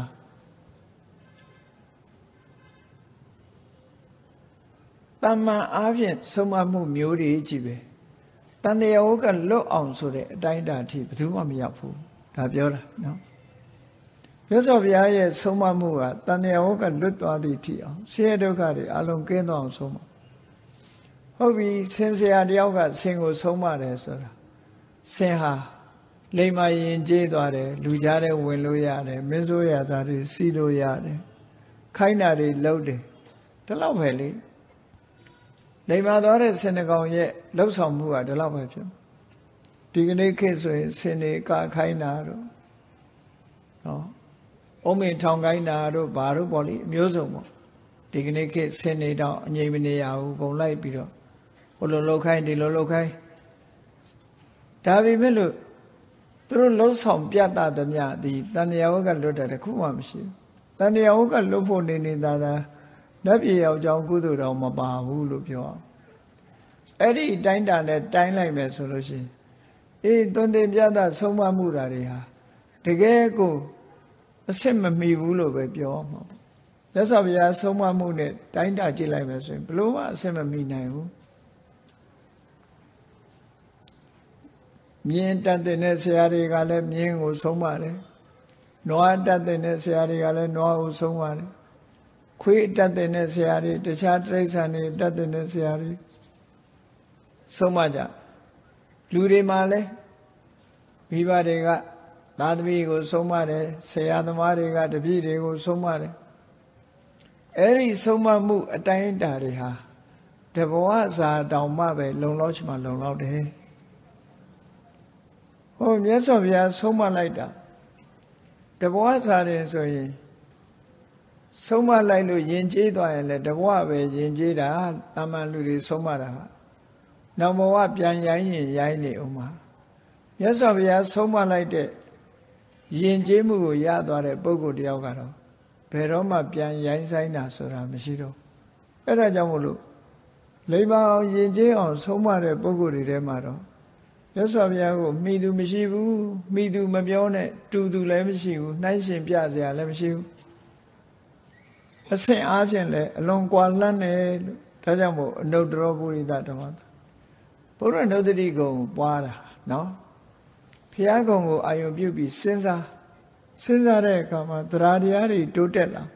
တမန်အားဖြင့်ဆုံးမမှုမျိုးတွေကြီးပဲတန်တရားဝကလွတ်အောင်ဆိုတဲ့အတိုင်းအတာအထိဘယ်သူမှမရောက်ဘူးဒါပြောတာနော်မြတ်စွာဘုရားရဲ့ဆုံးမမှုကတန်တရားဝကလွတ်သွားသည့်အထိအောင်ဆင်းရဲဒုက္ခတွေအလုံးကင်းသွားအောင်ဆုံးမဟုတ်ပြီဆင်းဆရာတယောက်ကဆင်းကိုဆုံးမတယ်ဆိုတာဆင်းဟာလိမ္မာရင်ကျေးသွားတယ်လူကြားထဲဝင်လို့ရတယ်မင်းဆိုးရသားတွေစီးလို့ရတယ်ခိုင်းတာတွေလုပ်တယ်ဒီလောက်ပဲလေလိမ္မာသွားတဲ့ဆင်တကောင်ရဲ့လှုပ်ဆောင်မှုကဒီလောက်ပဲဖြစ်ဒီကနေ့ခေတ်ဆိုရင်ဆင်တွေကခိုင်းတာတို့နော်အုံးမင်ထောင်ခိုင်းတာတို့ဘာတို့ပေါ့လေအမျိုးစုံပေါ့ဒီကနေ့ခေတ်ဆင်နေတော့အငြိမ်မနေရဘူးပုံလိုက်ပြီးတော့ဟိုလိုလှုပ်ခိုင်းဒီလိုလှုပ်ခိုင်းဒါပေမဲ့လို့သူတို့လှုပ်ဆောင်ပြတသမျှဒီတန်တရားဝကလွတ်တယ်တခုမှမရှိဘူးတန်တရားဝကလွတ်ဖို့နေနေသာသာနတ်ပြည်ရောက်ကြောင်းကုသိုလ်တော်မပါဘူးလို့ပြောအဲ့ဒီတိုင်းတာနဲ့တိုင်းလိုက်မယ်ဆိုလို့ရှိရင်အေးသွန်သင်ပြသဆုံးမမှုတာတွေဟာတကယ်ကိုအစ်စ်မမီဘူးလို့ပဲပြောမှာပေါ့လက်စွာဘုရားဆုံးမမှုနဲ့တိုင်းတာကြည့်လိုက်မယ်ဆိုရင်ဘလို့မှအစ်စ်မမီနိုင်ဘူးမြင်းတတ်တဲ့ဆရာတွေကလည်းမြင်းကိုဆုံးမတယ်နွားတတ်တဲ့ဆရာတွေကလည်းနွားကိုဆုံးမတယ်ခွေးတတ်တဲ့ဆရာတွေတခြားတိရစ္ဆာန်တွေတတ်တဲ့ဆရာတွေဆုံးမကြလူတွေမှာလဲမိဘတွေကသာသမီကိုဆုံးမတယ်ဆရာသမားတွေကတပည့်တွေကိုဆုံးမတယ်အဲ့ဒီဆုံးမမှုအတိုင်းအတာတွေဟာတဘဝစာတောင်မှပဲလုံလောက်ချင်မှလုံလောက်တယ်ဟောမြတ်စွာဘုရားဆုံးမလိုက်တာတဘဝစာတယ်ဆိုရင်ဆုံးမလိုက်လို့ယဉ်ကျေးသွားရင်လည်းတဘဝပဲယဉ်ကျေးတာတာမန်လူတွေဆုံးမတာနောက်ဘဝပြန်ရိုင်းရင်ရိုင်းနေအောင်မှာမြတ်စွာဘုရားဆုံးမလိုက်တဲ့ယဉ်ကျေးမှုကိုရသွားတဲ့ပုဂ္ဂိုလ်တယောက်ကတော့ဘယ်တော့မှပြန်ရိုင်းဆိုင်တာဆိုတာမရှိတော့အဲ့ဒါကြောင့်မို့လို့လိမ္မာအောင်ယဉ်ကျေးအောင်ဆုံးမတဲ့ပုဂ္ဂိုလ်တွေထဲမှာတော့မြတ်စွာဘုရားကိုမိသူမရှိဘူးမိသူမပြောနဲ့တူသူလည်းမရှိဘူးနှိုင်းရှင်ပြစရာလည်းမရှိဘူးအဆင့်အားဖြင့်လည်းအလွန်ကွာလန်းတယ်လို့ဒါကြောင့်မို့အနုတ္တရောပုရိသဓမ္မဘုရားနုဒ္ဓတိကုံပွားတာနော်ဘုရားကုံကိုအာယုံပြုပြီးစဉ်းစားစဉ်းစားတဲ့အခါမှာတရားတရားတွေတိုးတက်လာ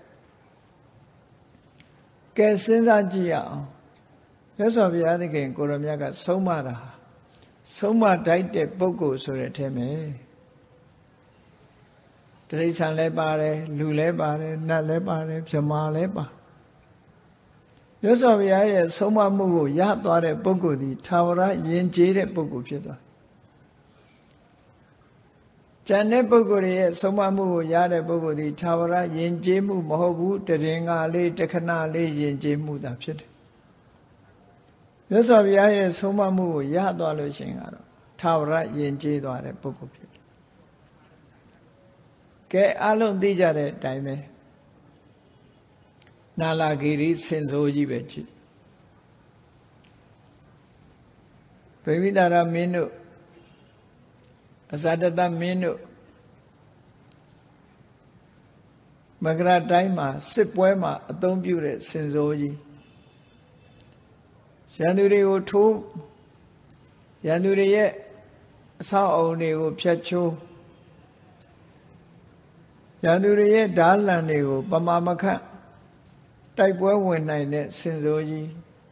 ကဲစဉ်းစားကြည့်ရအောင်မြတ်စွာဘုရားသခင်ကိုရမြတ်ကဆုံးမတာဆုံးမတိုက်တဲ့ပုဂ္ဂိုလ်ဆိုတဲ့အထက်မှာတိရစ္ဆာန်လည်းပါတယ်လူလည်းပါတယ်နတ်လည်းပါတယ်ဗြဟ္မာလည်းပါမြတ်စွာဘုရားရဲ့ဆုံးမမှုကိုရသွားတဲ့ပုဂ္ဂိုလ်ဒီထာဝရယဉ်ကျေးတဲ့ပုဂ္ဂိုလ်ဖြစ်သွားကျန်တဲ့ပုဂ္ဂိုလ်ရဲ့ဆုံးမမှုကိုရတဲ့ပုဂ္ဂိုလ်ဒီထာဝရယဉ်ကျေးမှုမဟုတ်ဘူးတရင်ကလေးတခဏလေးယဉ်ကျေးမှုသာဖြစ်တယ်မြတ်စွာဘုရားရဲ့ဆုံးမမှုကိုရသွားလို့ရှိရင်ကတော့ထာဝရယဉ်ကျေးသွားတဲ့ပုဂ္ဂိုလ်ဖြစ်တယ်ကဲအလုံးသိကြတဲ့အတိုင်းပဲနာလာဂီရိစင်စိုးကြီးပဲကြည့်ဗေဝိတာရမင်းတို့အဇာတတမင်းတို့မကရတိုင်းမှာစစ်ပွဲမှာအသုံးပြုတဲ့စင်စိုးကြီးရန်သူတွေကိုထိုးရန်သူတွေရဲ့အဆောက်အအုံတွေကိုဖျက်ချိုးရန်သူတွေရဲ့ဓာလန်တွေကိုပမာမခန့်တိုက်ပွဲဝင်နိုင်တဲ့စင်စိုးကြီး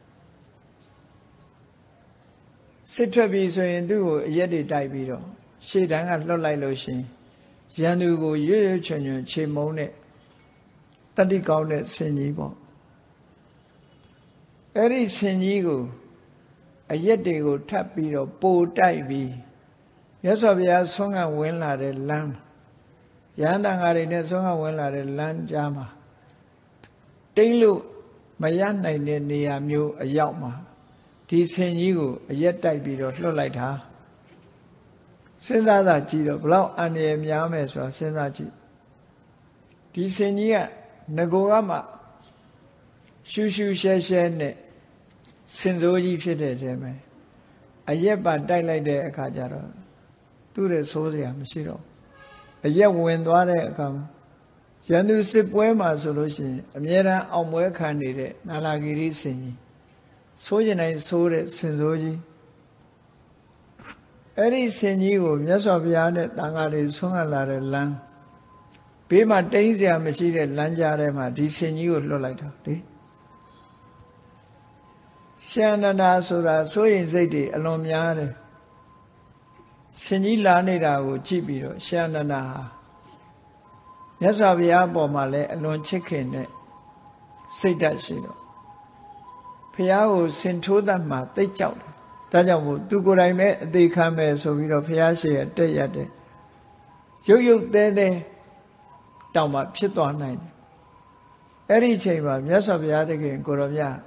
စစ်ထွက်ပြီးဆိုရင်သူ့ကိုအရက်တွေတိုက်ပြီးတော့ရှေ့တန်းကလွတ်လိုက်လို့ရှင်ရန်သူကိုရွရွချွန်ချွန်ခြေမုံတဲ့တတိကောင်းတဲ့ဆင်ကြီးပေါ့အဲ့ဒီဆင်ကြီးကိုအရက်တွေကိုထပ်ပြီးတော့ပိုတိုက်ပြီးမြတ်စွာဘုရားဆွမ်းကဝင်လာတဲ့လမ်းရဟန်းတန်ဃာတွေနဲ့ဆွမ်းကဝင်လာတဲ့လမ်းကြားမှာတိမ့်လို့မရနိုင်တဲ့နေရာမျိုးအရောက်မှာဒီဆင်ကြီးကိုအရက်တိုက်ပြီးတော့လွှတ်လိုက်တာစဉ်းစားတာကြည့်တော့ဘလောက်အန္တရာယ်များမယ်ဆိုတာစဉ်းစားကြည့်ဒီဆင်ကြီးကငကိုကမှရှူရှူရှဲရှဲနဲ့စင်စိုးကြီးဖြစ်တဲ့တဲမှာအရက်ပါတိုက်လိုက်တဲ့အခါကျတော့သူ့ရဲ့ဆိုးစရာမရှိတော့အရက်ဝင်သွားတဲ့အခါမှာရန်သူစစ်ပွဲမှာဆိုလို့ရှိရင်အမြဲတမ်းအောင်ပွဲခံနေတဲ့နာလာဂီရိဆင်ကြီးဆိုးကျင်တိုင်းဆိုးတဲ့စင်စိုးကြီးအဲ့ဒီဆင်ကြီးကိုမြတ်စွာဘုရားနဲ့တန်ဃာတွေဆွမ်းကလာတဲ့လမ်းဘေးမှာတိမ့်စရာမရှိတဲ့လမ်းကြားထဲမှာဒီဆင်ကြီးကိုလွှတ်လိုက်တာလေရှန္ဒနာဆိုတာစိုးရင်စိတ်တွေအလွန်များတယ်ဆင်ကြီးလာနေတာကိုကြည့်ပြီးတော့ရှန္ဒနာဟာမြတ်စွာဘုရားအပေါ်မှာလည်းအလွန်ချစ်ခင်တဲ့စိတ်ဓာတ်ရှိတော့ဘုရားကိုဆင်ထိုးတတ်မှသိကြောက်တယ်ဒါကြောင့်မို့သူကိုယ်တိုင်ပဲအသေးခံမယ်ဆိုပြီးတော့ဘုရားရှိရတက်ရတဲ့ရုပ်ရုပ်သေးသေးတောင်မှဖြစ်သွားနိုင်တယ်အဲ့ဒီအချိန်မှာမြတ်စွာဘုရားသခင်ကိုရောမြတ်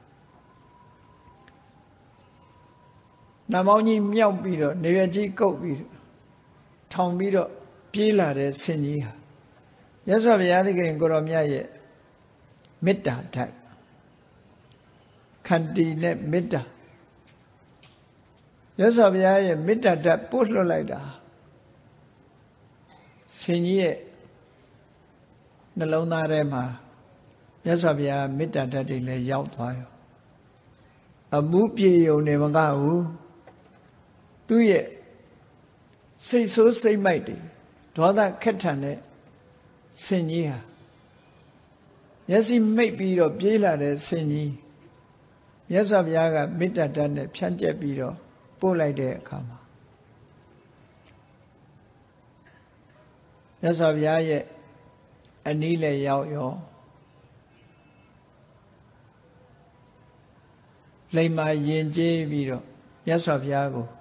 နမောင်းကြီးမြောက်ပြီးတော့နေရကြီးကုတ်ပြီးထောင်ပြီးတော့ပြေးလာတဲ့ဆင်ကြီးဟာမြတ်စွာဘုရားသခင်ကိုရောမြတ်ရဲ့မေတ္တာဓာတ်ခန္တီနဲ့မေတ္တာမြတ်စွာဘုရားရဲ့မေတ္တာဓာတ်ပို့လွှတ်လိုက်တာဆင်ကြီးရဲ့နှလုံးသားထဲမှာမြတ်စွာဘုရားမေတ္တာဓာတ်တွေလည်းရောက်သွားရောအမှုပြေုံနေမကဘူးသူ့ရဲ့စိတ်ဆိုးစိတ်မိုက်တွေဒေါသခက်ထန်တဲ့ဆင်ကြီးဟာမျက်စိမိတ်ပြီးတော့ပြေးလာတဲ့ဆင်ကြီးမြတ်စွာဘုရားကမေတ္တာဓာတ်နဲ့ဖြန့်ကျက်ပြီးတော့ပို့လိုက်တဲ့အခါမှာမြတ်စွာဘုရားရဲ့အနီးလည်းရောက်ရောလိမ္မာယဉ်ကျေးပြီးတော့မြတ်စွာဘုရားကို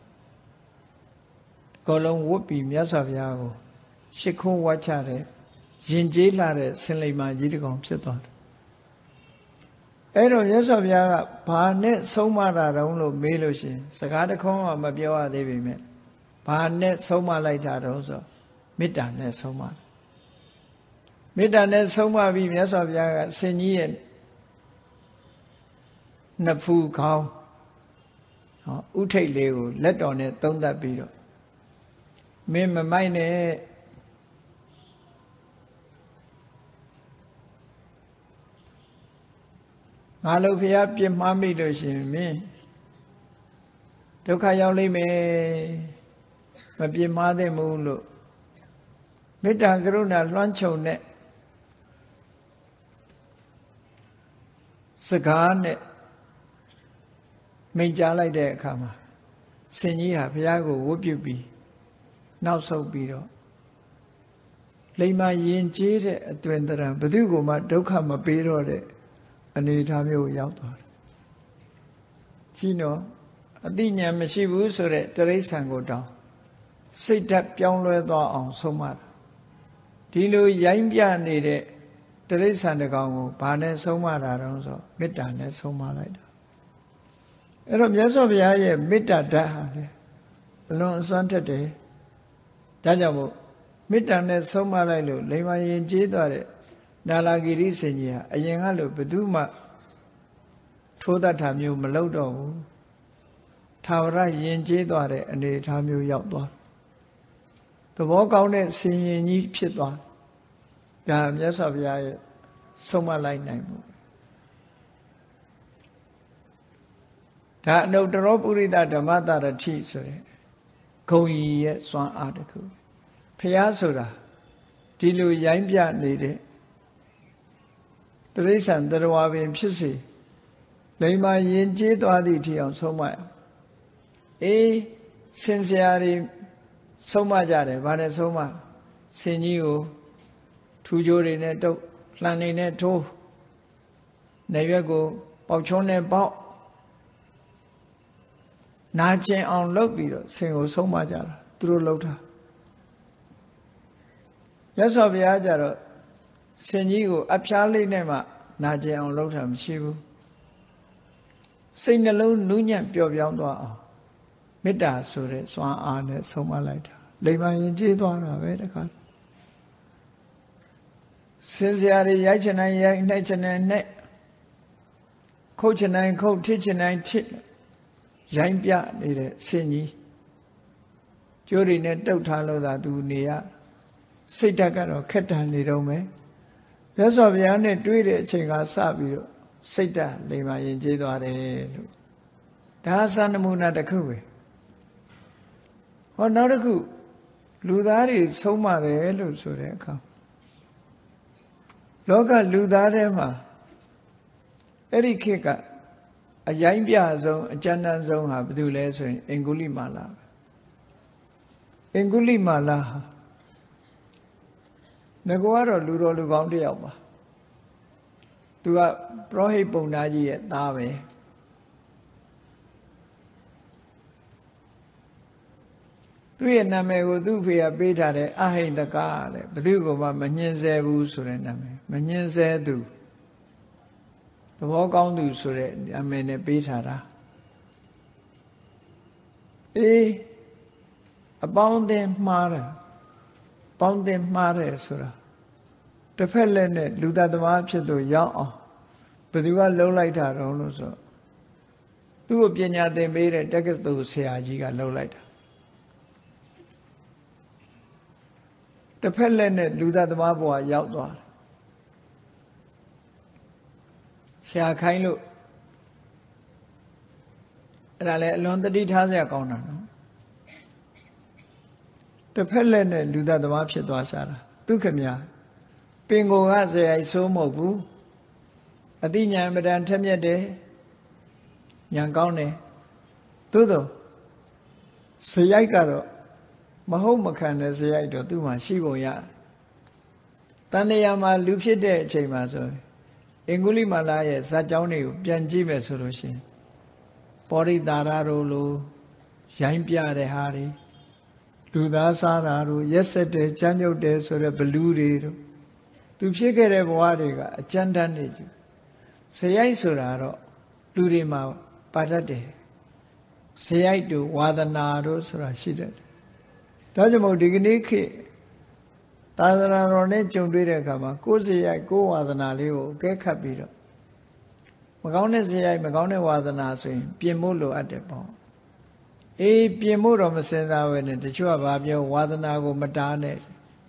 ကိုယ်လုံးဝတ်ပြီးမြတ်စွာဘုရားကိုရှ िख ိုးဝါချတဲ့ယဉ်ကျေးလာတဲ့ဆင်လိမ္မာကြီးတစ်ကောင်ဖြစ်သွားတယ်အဲ့တော့မြတ်စွာဘုရားကဘာနဲ့ဆုံးမတာတုံးလို့မေးလို့ရှိရင်စကားတစ်ခွန်းမှမပြောရသေးပေမဲ့ဘာနဲ့ဆုံးမလိုက်တာတုံးဆိုမေတ္တာနဲ့ဆုံးမမေတ္တာနဲ့ဆုံးမပြီးမြတ်စွာဘုရားကဆင်ကြီးရဲ့နှစ်ဖူးခေါင်းဥထိတ်လေးကိုလက်တော်နဲ့သုံးသပ်ပြီးတော့မင်းမမိုက်နဲ့ငါလို့ဖျားပြစ်မှားမိလို့ရှိရင်မင်းဒုက္ခရောက်လိမ့်မယ်မပြစ်မှားသင့်ဘူးလို့မေတ္တာကရုဏာလွှမ်းခြုံတဲ့စကားနဲ့မိန့်ကြားလိုက်တဲ့အခါမှာဆင်ကြီးဟာဘုရားကိုဝတ်ပြုပြီးနောက်ဆုတ်ပြီးတော့လိမ္မာယဉ်ကျေးတဲ့အသွင်သဏ္ဍာန်ဘယ်သူကမှဒုက္ခမပေးတော့တဲ့အနေအထားမျိုးရောက်သွားတယ်။ကြီးတော့အတိညာဏ်မရှိဘူးဆိုတဲ့တိရစ္ဆာန်ကိုတောင်စိတ်ဓာတ်ပြောင်းလဲသွားအောင်ဆုံးမတာဒီလိုရိုင်းပြနေတဲ့တိရစ္ဆာန်တစ်ကောင်ကိုဘာနဲ့ဆုံးမတာတုံးဆိုမေတ္တာနဲ့ဆုံးမလိုက်တာအဲ့တော့မြတ်စွာဘုရားရဲ့မေတ္တာဓာတ်ဟာလေအလွန်အစွမ်းထက်တယ်ဒါကြောင့်မို့မေတ္တာနဲ့ဆုံးမလိုက်လို့လိမ္မာယဉ်ကျေးသွားတဲ့နာလာဂိရိဆင်ကြီးဟာအရင်ကလို့ဘယ်သူမှထိုးတတ်တာမျိုးမလုပ်တော့ဘူးသာဝရယဉ်ကျေးသွားတဲ့အနေအထားမျိုးရောက်သွားသဘောကောင်းတဲ့ဆင်ရင်ကြီးဖြစ်သွားဒါမြတ်စွာဘုရားရဲ့ဆုံးမလိုက်နိုင်မှုဒါအနုတ္တရောပုရိသဓမ္မတရတိဆိုတဲ့ဂုံကြီးရဲ့စွမ်းအားတစ်ခုဘုရားဆိုတာဒီလိုရိုင်းပြနေတဲ့တိရစ္ဆာန်တရားပင်ဖြစ်စေလိမ္မာယဉ်ကျေးသွားသည့်ထီအောင်ဆုံးမရအေးစင်စရာတွေဆုံးမကြတယ်ဘာနဲ့ဆုံးမဆင်ကြီးကိုထူကြိုးတွေနဲ့တုပ်လှန်နေနဲ့ထိုးနေရွက်ကိုပေါက်ချုံးနဲ့ပေါက်နာကျင်အောင်လုပ်ပြီးတော့ဆင်ကိုဆုံးမကြတာသူတို့လှုပ်တာရသော်ဘုရားကြတော့ဆင်ကြီးကိုအဖျားလေးနဲ့မှနာကျင်အောင်လုပ်တာမရှိဘူးစိတ်နှလုံးနူးညံ့ပျော့ပြောင်းသွားအောင်မေတ္တာဆိုတဲ့စွမ်းအားနဲ့ဆုံးမလိုက်တာလိမ္မာရင်ကျေးသွားတာပဲတခါစင်စရာတွေရိုက်ချင်တိုင်းရိုက်နှိုက်ချင်တိုင်းနှိုက်ခုတ်ချင်တိုင်းခုတ်ထစ်ချင်တိုင်းထစ်ရိုင်းပြနေတဲ့ဆင်ကြီးကျိုးတွေနဲ့တုတ်ထားလို့သာသူနေရစိတ်ဓာတ်ကတော့ခက်တန်နေတော့မယ်မြတ်စွာဘုရားနဲ့တွေ့တဲ့အချိန်ကစပြီးတော့စိတ်ဓာတ်လိမ္မာရင်ကျေးသွားတယ်လို့ဒါသံနမူနာတစ်ခုပဲဟောနောက်တစ်ခုလူသားတွေဆုံးမတယ်လို့ဆိုတဲ့အခါလောကလူသားထဲမှာအဲ့ဒီခေတ်ကအရိုင်းပြဆုံးအကျဉ်းတန်းဆုံးဟာဘယ်သူလဲဆိုရင်အင်္ဂုလိမာလာပဲအင်္ဂုလိမာလာဟာငါကတော့လူတော်လူကောင်းတစ်ယောက်ပါသူကပရောဟိတ်ပုံသားကြီးရဲ့သားပဲသူ့ရဲ့နာမည်ကိုသူ့ဖေကပေးထားတယ်အဟိတကတဲ့ဘယ်သူကမှမညှင်းဆဲဘူးဆိုတဲ့နာမည်မညှင်းဆဲသူသဘောကောင်းသူဆိုတဲ့နာမည်နဲ့ပေးထားတာအေးအပေါင်းအသင်းမှားတယ်ပေါင်းအသင်းမှားတယ်ဆိုတာတစ်ဖက်လက်နဲ့လူသားသမားဖြစ်သူရောက်အောင်ဘယ်သူကလှုပ်လိုက်တာတော့လို့ဆိုသူ့ကိုပညာသင်ပေးတဲ့တက္ကသိုလ်ဆရာကြီးကလှုပ်လိုက်တာတစ်ဖက်လက်နဲ့လူသားသမားဘဝရောက်သွားတယ်ဆရာခိုင်းလို့အဲ့ဒါလည်းအလွန်တတိထားစရာကောင်းတာနော်တစ်ဖက်လက်နဲ့လူသားသမားဖြစ်သွားစားတာသူခမညာတင်ကိုကဇေယိုက်ဆိုးမဟုတ်ဘူးအတိညာမတန်ထက်မြက်တယ်ဉာဏ်ကောင်းတယ်သို့သောဇေယိုက်ကတော့မဟုတ်မခံတဲ့ဇေယိုက်တော့သူ့မှာရှိပုံရတန်တရားမှာလူဖြစ်တဲ့အချိန်မှာဆိုအင်္ဂုလိမာလာရဲ့ဇာတ်ကြောင်းတွေကိုပြန်ကြည့်မယ်ဆိုလို့ရှိရင်ပောရိတာရတို့လိုရိုင်းပြတဲ့ဟာတွေလူသားစားတာတို့ရက်ဆက်တယ်ကြမ်းကြုတ်တယ်ဆိုတဲ့ဘလူးတွေတို့သူဖြစ်ခဲ့တဲ့ဘဝတွေကအကျဉ်းတန်းနေကြဇေယိုက်ဆိုတာတော့လူတွေမှာပါတတ်တယ်ဇေယိုက်တို့ဝါဒနာတို့ဆိုတာရှိတတ်တယ်ဒါကြောင့်မို့ဒီကနေ့ခေတ်သာသနာတော်နဲ့ကြုံတွေ့တဲ့အခါမှာကိုယ်ဇေယိုက်ကိုယ်ဝါဒနာလေးကိုအကဲခတ်ပြီးတော့မကောင်းတဲ့ဇေယိုက်မကောင်းတဲ့ဝါဒနာဆိုရင်ပြင်ဖို့လိုအပ်တယ်ပေါ့အေးပြင်ဖို့တော့မစင်စားပဲနဲ့တချို့ကဘာပြောဝါဒနာကိုမတားနဲ့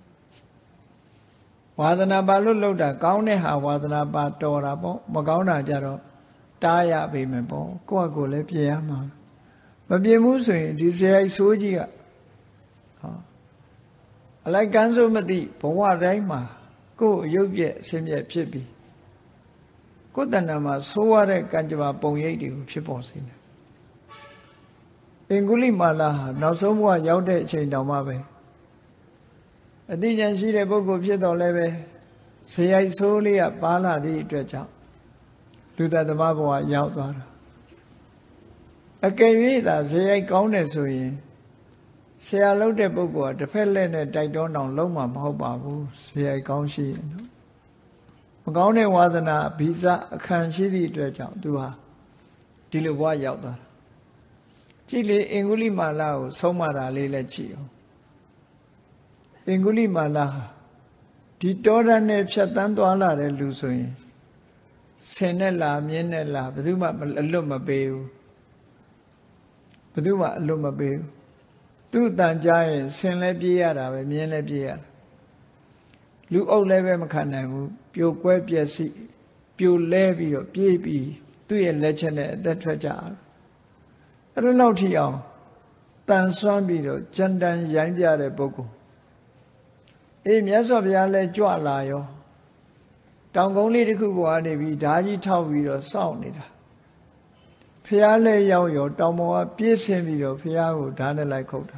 ဝါဒနာပါလို့လောက်တာကောင်းတဲ့ဟာဝါဒနာပါတော်တာပေါ့မကောင်းတာကြတော့တားရပေမယ်ပေါ့ကိုယ့်အကိုလည်းပြင်ရမှာမပြင်ဘူးဆိုရင်ဒီဇေယိုက်ဆိုးကြီးကဟောအလိုက်ကန်းစိုးမသိဘဝတိုင်းမှာကိုယ်အယုတ်ပြည့်အစင်းပြည့်ဖြစ်ပြီးကိုယ်တဏ္ဍာမှာဆိုးရတဲ့ကံကြမ္မာပုံရိပ်တွေကိုဖြစ်ပေါ်စေတယ်အင်္ဂုလိမာလာဟာနောက်ဆုံးဘဝရောက်တဲ့အချိန်တောင်မှပဲအသိဉာဏ်ရှိတဲ့ပုဂ္ဂိုလ်ဖြစ်တော်လည်းပဲဇေယိုက်ဆိုးလေးကပါလာသည့်အတွက်ကြောင့်လူသက်သမားဘဝရောက်သွားတာအကယ်၍သာဇေယိုက်ကောင်းတယ်ဆိုရင်ဆရာလုပ်တဲ့ပုဂ္ဂိုလ်ကတစ်ဖက်လက်နဲ့တိုက်တွန်းအောင်လုံးမှာမဟုတ်ပါဘူးဇေယိုက်ကောင်းရှိရင်နော်မကောင်းတဲ့ဝါသနာဗီဇအခန့်ရှိသည့်အတွက်ကြောင့်သူဟာဒီလိုဘဝရောက်သွားတာကြည့်လေအင်္ဂုလိမာလာကိုဆုံးမတာလေးလည်းကြည့်အောင်အင်္ဂုလိမာလာဒီတောရနဲ့ဖြတ်တန်းသွားလာတဲ့လူဆိုရင်ဆင်နဲ့လားမြင်းနဲ့လားဘယ်သူမှအလွတ်မပေးဘူးဘယ်သူမှအလွတ်မပေးဘူးသူ့အတန်ကြားရင်ဆင်လည်းပြေးရတာပဲမြင်းလည်းပြေးရတာလူအုပ်လည်းပဲမခံနိုင်ဘူးပြိုကွဲပျက်စီးပြိုလဲပြီးတော့ပြေးပြီးသူ့ရဲ့လက်ချက်နဲ့အသက်ထွက်ကြတယ်အဲ့လိုလောက်ထိအောင်တန်ဆွမ်းပြီးတော့ကြံတန်ရိုင်းပြတဲ့ပုဂ္ဂိုလ်အေးမြတ်စွာဘုရားလည်းကြွလာရောတောင်ကုန်းလေးတစ်ခုပေါ်ကနေပြီးဓာကြီးထောက်ပြီးတော့စောင့်နေတာဘုရားလည်းရောက်ရောတောင်ပေါ်ကပြေးဆင်းပြီးတော့ဘုရားကိုဓာနဲ့လိုက်ခုတ်တာ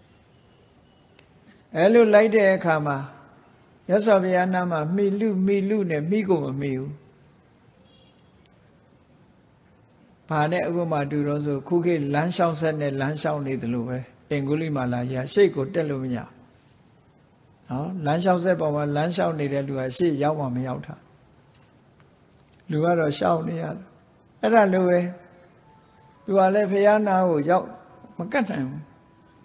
အဲ့လိုလိုက်တဲ့အခါမှာမြတ်စွာဘုရားနာမှာမိလူမိလူနဲ့မိကိုမမိဘူးဘာနဲ့အခုမှတူတော့ဆိုခုခေတ်လမ်းလျှောက်ဆက်နဲ့လမ်းလျှောက်နေသလိုပဲအင်္ဂုလိမာလာကြီးကရှေ့ကိုတက်လို့မရနော်လမ်းလျှောက်ဆက်ပေါ်မှာလမ်းလျှောက်နေတဲ့လူကရှေ့ရောက်မှမရောက်တာလူကတော့ရှောက်နေရတယ်အဲ့ဒါလိုပဲသူကလည်းဖယားနာကိုရောက်မကတ်နိုင်ဘူး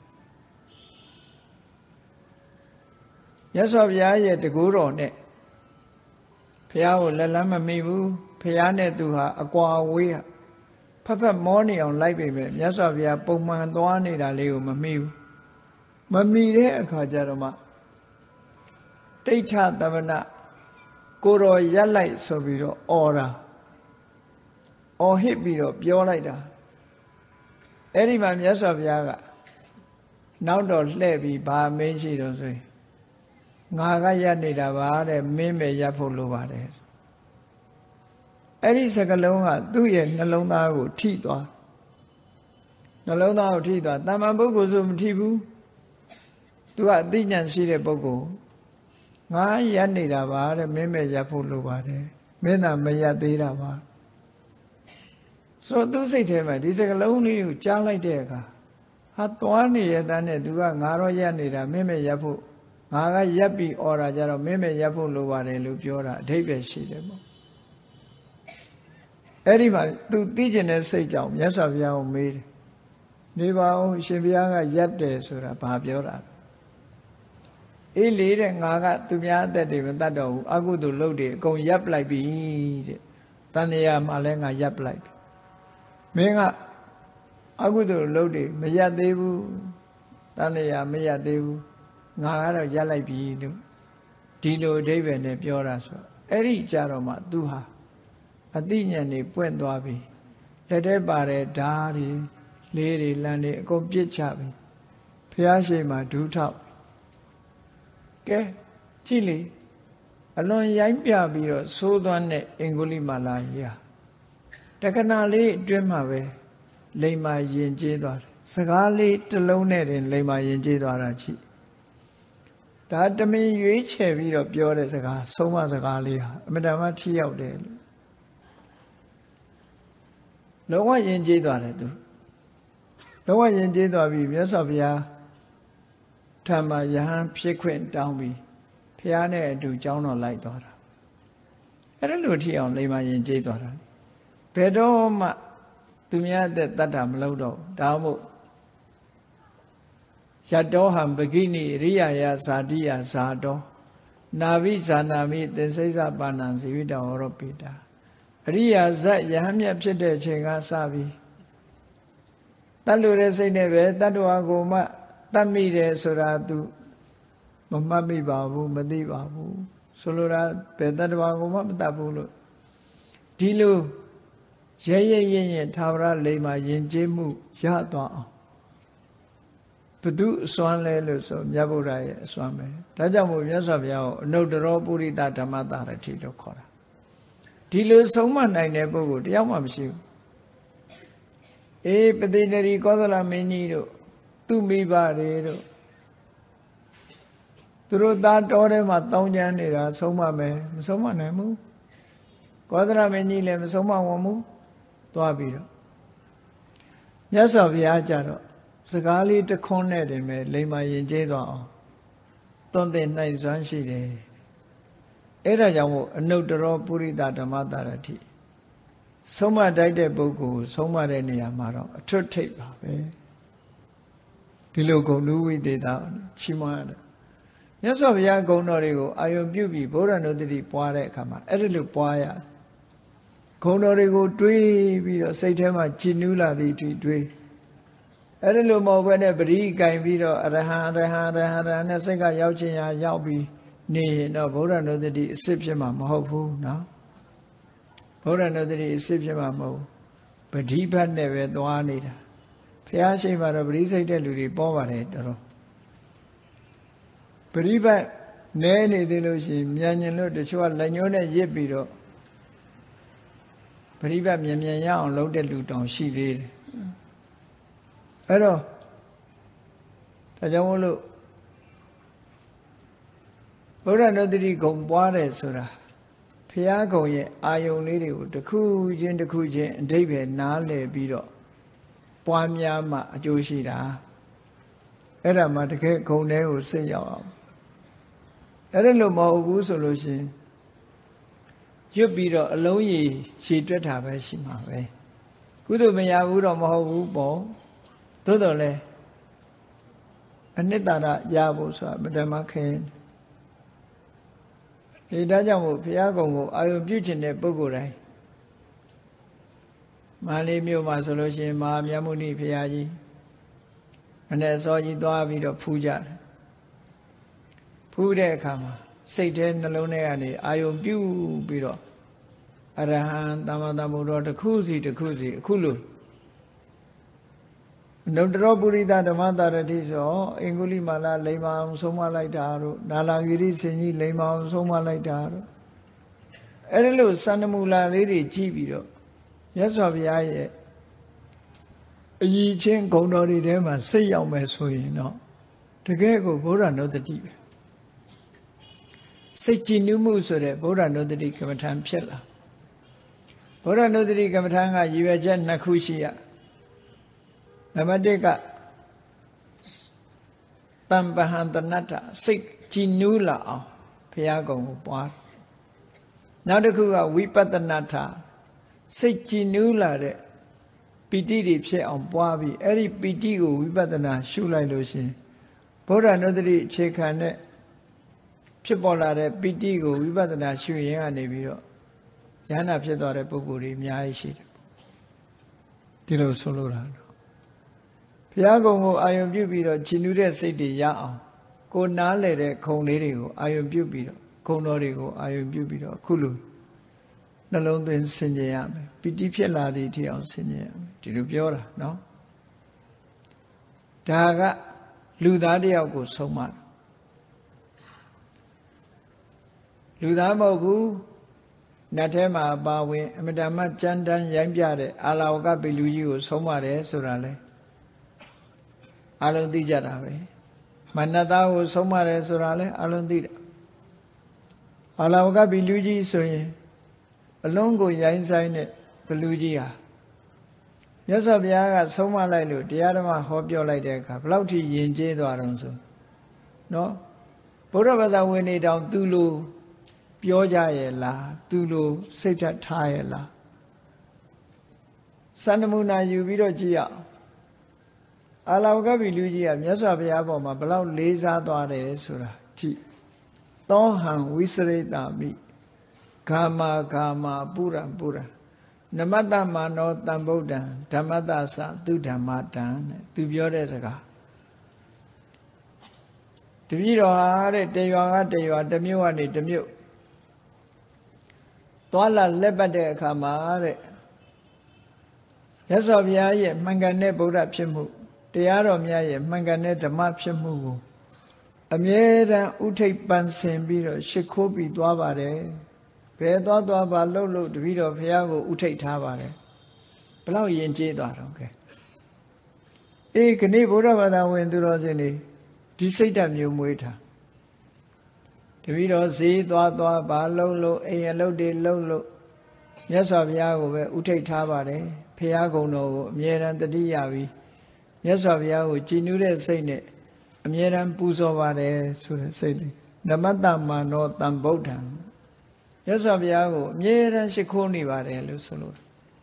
မြတ်စွာဘုရားရဲ့တကူတော်နဲ့ဖယားကိုလက်လန်းမမိဘူးဖယားနဲ့သူဟာအကွာအဝေးဖက်ဖက်မောနေအောင်လိုက်ပြီပဲမြတ်စွာဘုရားပုံမှန်သွားနေတာလေးကိုမမိဘူးမမိတဲ့အခါကျတော့မှတိဋ္ဌသမဏကိုတော်ရက်လိုက်ဆိုပြီးတော့အော်တာအော်ဟစ်ပြီးတော့ပြောလိုက်တာအဲ့ဒီမှာမြတ်စွာဘုရားကနောက်တော့လှည့်ပြီးဗာမင်းရှိတော့ဆိုရင်ငါကရက်နေတာပါတဲ့မင်းပဲရက်ဖို့လိုပါတယ်အဲ့ဒီစကလုံးကသူ့ရဲ့နှလုံးသားကိုထိသွားနှလုံးသားကိုထိသွားတမ္မာပုဂ္ဂိုလ်ဆိုမထိဘူးသူကအသိဉာဏ်ရှိတဲ့ပုဂ္ဂိုလ်ငါရက်နေတာပါတဲ့မင်းပဲရက်ဖို့လိုပါတယ်မင်းသာမရက်သေးတာပါဆိုတော့သူစိတ်ထဲမှာဒီစကလုံးလေးကိုကြားလိုက်တဲ့အခါဟာသွားနေရတဲ့နဲ့သူကငါတော့ရက်နေတာမင်းပဲရက်ဖို့ငါကရက်ပြီးអော်တာကြတော့မင်းပဲရက်ဖို့လိုပါတယ်လို့ပြောတာအဓိပ္ပာယ်ရှိတယ်ပေါ့အဲ့ဒီမှာသူသိကျင်တဲ့စိတ်ကြောင့်မြတ်စွာဘုရားကိုမေးတယ်နေပါဦးရှင်ဘုရားကရက်တယ်ဆိုတာဘာပြောတာအေးလေတဲ့ငါကသူများအသက်တွေမတတ်တော့ဘူးအကုသိုလ်လုပ်တွေအကုန်ရပ်ပလိုက်ပြီတဲ့တန်တရားမှလည်းငါရပ်ပလိုက်ပြီမင်းကအကုသိုလ်လုပ်တွေမရပ်သေးဘူးတန်တရားမရပ်သေးဘူးငါကတော့ရပ်လိုက်ပြီလို့ဒီလိုအဓိပ္ပာယ်နဲ့ပြောတာဆိုအဲ့ဒီကြတော့မှသူဟာအသိဉာဏ်တွေပွင့်သွားပြီလက်ထဲပါတဲ့ဓာတ်တွေလေးတွေလမ်းတွေအကုန်ပြစ်ချပြီဘုရားရှိခိုးမှာဒူးထောက်ကဲကြည့်လေအလွန်ရိုင်းပြပြီးတော့သိုးသွမ်းတဲ့အင်္ဂုလိမာလာကြီးဟာတက္ကနာလေးအတွင်းမှာပဲလိမ္မာယဉ်ကျေးသွားတယ်စကားလေးတစ်လုံးနဲ့တင်လိမ္မာယဉ်ကျေးသွားတာကြည့်ဒါတမင်ရွေးချယ်ပြီးတော့ပြောတဲ့စကားဆုံးမစကားလေးဟာအမြဲတမ်းထိရောက်တယ်လို့လုံးဝယဉ်ကျေးသွားတယ်သူလုံးဝယဉ်ကျေးသွားပြီးမြတ်စွာဘုရားဓမ္မယဟန်ဖြစ်ခွင့်တောင်းပြီးဘုရားနဲ့အတူကျောင်းတော်လိုက်သွားတာအဲ့ဒါလိုထိအောင်လိမ္မာယဉ်ကျေးသွားတာဘယ်တော့မှသူများအသက်တတ်တာမလုပ်တော့ဒါမှမဟုတ်ယတောဟံပဂိနိရိယာယဇာတိယဇာတောနာဘိဇာနာမိသင်္စိစပါဏံဇိဝိတဝရောပိတာအရိယာဇတ်ယဟမြတ်ဖြစ်တဲ့အချိန်ကစပြီးတတ်လို့တဲ့စိတ်နဲ့ပဲတတ္တဝါကိုမှတတ်မိတယ်ဆိုတာ तू မမှတ်မိပါဘူးမသိပါဘူးဆိုလိုတာဘယ်တတ္တဝါကိုမှမတတ်ဘူးလို့ဒီလိုရဲရဲရင်ရင်သာဝရလိမ္မာယဉ်ကျေးမှုရသွားအောင်ဘု து အစွမ်းလဲလို့ဆိုမြတ်ဗုဒ္ဓရဲ့အစွမ်းပဲဒါကြောင့်မို့မြတ်စွာဘုရားကိုအနုတ္တရောပုရိသဓမ္မတာရတိလို့ခေါ်တာဒီလိုဆုံးမနိုင်တဲ့ပုဂ္ဂိုလ်တယောက်မှမရှိဘူးအေးပတိနရီကောသလမင်းကြီးတို့သူ့မိဘတွေတို့သူတို့သားတော်ထဲမှာတောင်းကျမ်းနေတာဆုံးမမယ်မဆုံးမနိုင်ဘူးကောသလမင်းကြီးလည်းမဆုံးမဝင်ဘူးသွားပြီးတော့မြတ်စွာဘုရားကြတော့စကားလေးတစ်ခွန်းနဲ့တင်ပဲလိမ္မာယဉ်ကျေးသွားအောင်သွန်သင်နိုင်စွမ်းရှိတယ်အဲ့ဒါကြောင့်မို့အနုတ္တရောပုရိသဓမ္မတာရတိဆုံးမတိုက်တဲ့ပုဂ္ဂိုလ်ဆုံးမတဲ့နေရာမှာတော့အထွတ်ထိပ်ပါပဲဒီလိုဂုဏ်လူဝိသေသချီးမွမ်းရတယ်မြတ်စွာဘုရားဂုဏ်တော်တွေကိုအာယုံပြုပြီးဗုဒ္ဓနုတ္တိပွားတဲ့အခါမှာအဲ့ဒီလိုပွားရဂုဏ်တော်တွေကိုတွေးပြီးတော့စိတ်ထဲမှာကြည်နူးလာသည်ဒီတွေးအဲ့ဒီလိုမဟုတ်ဘဲနဲ့ပရိကင်ပြီးတော့အရဟံအရဟံအရဟံအရဟံနဲ့စိတ်ကရောက်ချင်ရာရောက်ပြီးနေရင်တော့ဗုဒ္ဓနုတ္တိအစစ်ဖြစ်မှာမဟုတ်ဘူးနော်ဗုဒ္ဓနုတ္တိအစစ်ဖြစ်မှာမဟုတ်ပဋိပတ်နဲ့ပဲသွားနေတာဘုရားရှိခိုးတော့ပရိစိတ်တဲ့လူတွေပေါ်ပါတယ်တော်တော်ပရိပတ်နဲနေသေးလို့ရှိရင်မြန်ညင်လို့တချို့ကလက်ညှိုးနဲ့ရစ်ပြီးတော့ပရိပတ်မြန်မြန်ရအောင်လုပ်တဲ့လူတောင်ရှိသေးတယ်အဲ့တော့ဒါကြောင့်မို့လို့ဗုဒ္ဓနုတ္တိဂုံပွားတယ်ဆိုတာဘုရားဂုံရဲ့အာယုံလေးတွေကိုတစ်ခုချင်းတစ်ခုချင်းအဓိပ္ပာယ်နားလည်ပြီးတော့ပွားများမှအကျိုးရှိတာအဲ့ဒါမှတကယ်ဂုံထဲကိုစိတ်ရောက်အောင်အဲ့ဒါလို့မဟုတ်ဘူးဆိုလို့ရှိရင်ရွတ်ပြီးတော့အလုံးကြီးရှည်တွက်တာပဲရှိမှာပဲကုသိုလ်မရဘူးတော့မဟုတ်ဘူးပေါ့သို့တော်လည်းအနှစ်သာရရဖို့ဆိုတာမတမခဲဒီဒါကြောင့်မို့ဘုရားကုံကိုအာယုံပြုခြင်းတဲ့ပုဂ္ဂိုလ်တိုင်းမန္တလေးမြို့မှာဆိုလို့ရှိရင်မဟာမြတ်မုနိဘုရားကြီးမနေ့စောကြီးသွားပြီးတော့ဖူးကြတယ်ဖူးတဲ့အခါမှာစိတ်ထဲနှလုံးထဲကနေအာယုံပြုပြီးတော့အရဟံသမ္မာသမ္ဗုဒ္ဓတစ်ခုစီတစ်ခုစီအခုလို့နုတ္တရောပုရိသဓမ္မတာရတိဆိုအင်္ဂုလိမာလာလိမ္မာအောင်ဆုံးမလိုက်တာတို့နာလာဂိရိစင်ကြီးလိမ္မာအောင်ဆုံးမလိုက်တာတို့အဲ့ဒီလိုစန္ဒမူလာလေးတွေကြည့်ပြီးတော့မြတ်စွာဘုရားရဲ့အည်ချင်းဂုဏ်တော်တွေထဲမှာစိတ်ရောက်မယ်ဆိုရင်တော့တကယ်ကိုဗုဒ္ဓနုတ္တိပဲစိတ်ကြည်နူးမှုဆိုတဲ့ဗုဒ္ဓနုတ္တိကမ္မထံဖြစ်လာဗုဒ္ဓနုတ္တိကမ္မထံကရည်ရွယ်ချက်နှစ်ခုရှိရနံပါတ်တစ်ကတမ္ပဟံတနတ္ထစိတ်ကြည်နူးလာအောင်ဘုရားကုံကိုပွားနောက်တစ်ခုကဝိပဿနာထစိတ်ကြည်နူးလာတဲ့ပီတိတွေဖြစ်အောင်ပွားပြီးအဲ့ဒီပီတိကိုဝိပဿနာရှုလိုက်လို့ရှင်ဗုဒ္ဓနုတ္တိအခြေခံတဲ့ဖြစ်ပေါ်လာတဲ့ပီတိကိုဝိပဿနာရှုရင်ကနေပြီးတော့ဉာဏ်ဖြစ်သွားတဲ့ပုဂ္ဂိုလ်တွေအများကြီးရှိတယ်ဒီလိုဆိုလိုတာနော်ဘုရားကုံကိုအာယုံပြုပြီးတော့ကြည်နူးတဲ့စိတ်တွေရအောင်ကိုနားလေတဲ့ခုံလေးတွေကိုအာယုံပြုပြီးတော့ခုံတော်တွေကိုအာယုံပြုပြီးတော့အခုလိုနှလုံးသွင်းဆင်ခြင်ရမယ်ပီတိဖြစ်လာသည့်အထိအောင်ဆင်ခြင်ရမယ်ဒီလိုပြောတာနော်ဒါကလူသားတယောက်ကိုဆုံးမလူသားမဟုတ်ဘူးနတ်ထဲမှာပါဝင်အမတမကြမ်းတမ်းရိုင်းပြတဲ့အာလာဝကပိလူကြီးကိုဆုံးမတယ်ဆိုတာလေအလုံးသိကြတာပဲမနတ်သားကိုဆုံးမတယ်ဆိုတာလေအလုံးသိတယ်အာလာဝကပိလူကြီးဆိုရင်အလုံးကိုရိုင်းဆိုင်တဲ့ဘလူကြီးဟာမြတ်စွာဘုရားကဆုံးမလိုက်လို့တရားဓမ္မဟောပြောလိုက်တဲ့အခါဘလောက်ထိယဉ်ကျေးသွားတော့ဆိုနော်ဗုဒ္ဓဘာသာဝင်တွေတောင်သူလိုပြောကြရဲ့လားသူလိုစိတ်ဓာတ်ထားရဲ့လားစံနမူနာယူပြီးတော့ကြည့်ရအောင်အာလာဝကပိလူကြီးကမြတ်စွာဘုရားပေါ်မှာဘလောက်လေးစားသွားတယ်ဆိုတာကြည့်သောဟံဝိစရိတာမိဂာမဂာမပုရံပုရံနမတ္တမာနောတံဗုဒ္ဓံဓမ္မတ္တသသူဓမ္မတံတဲ့သူပြောတဲ့စကားတပည့်တော်ဟာတဲ့တရွာကတရွာတစ်မြို့ကနေတစ်မြို့သွားလာလက်ပတ်တဲ့အခါမှာတဲ့မြတ်စွာဘုရားရဲ့မှန်ကန်တဲ့ဗုဒ္ဓဖြစ်မှုတရားတော်များရဲ့မှန်ကန်တဲ့ဓမ္မဖြစ်မှုကိုအမြဲတမ်းဥထိပ်ပန်ဆင်ပြီးတော့ရှ िख ိုးပြီးသွားပါတယ်ဘယ်သွားသွားပါလှုပ်လှုပ်တပည့်တော်ဘုရားကိုဥထိပ်ထားပါတယ်ဘလောက်ယဉ်ကျေးသွားတော့ကဲအေးခဏဗုဒ္ဓဘာသာဝင်သူတော်စင်တွေဒီစိတ်ဓာတ်မျိုးမွေးထားတပည့်တော်ဈေးသွားသွားပါလှုပ်လှုပ်အိမ်အလုပ်တွေလှုပ်လှုပ်မြတ်စွာဘုရားကိုပဲဥထိပ်ထားပါတယ်ဘုရားကုံတော်ကိုအမြဲတမ်းတတိယပြီးမြတ်စွာဘုရားကိုကြည်နူးတဲ့စိတ်နဲ့အမြဲတမ်းပူဇော်ပါတယ်ဆိုတဲ့စိတ်လေးနမတ္တမာနောတံဗုဒ္ဓံမြတ်စွာဘုရားကိုအမြဲတမ်းရှိခိုးနေပါတယ်လို့ဆိုလို့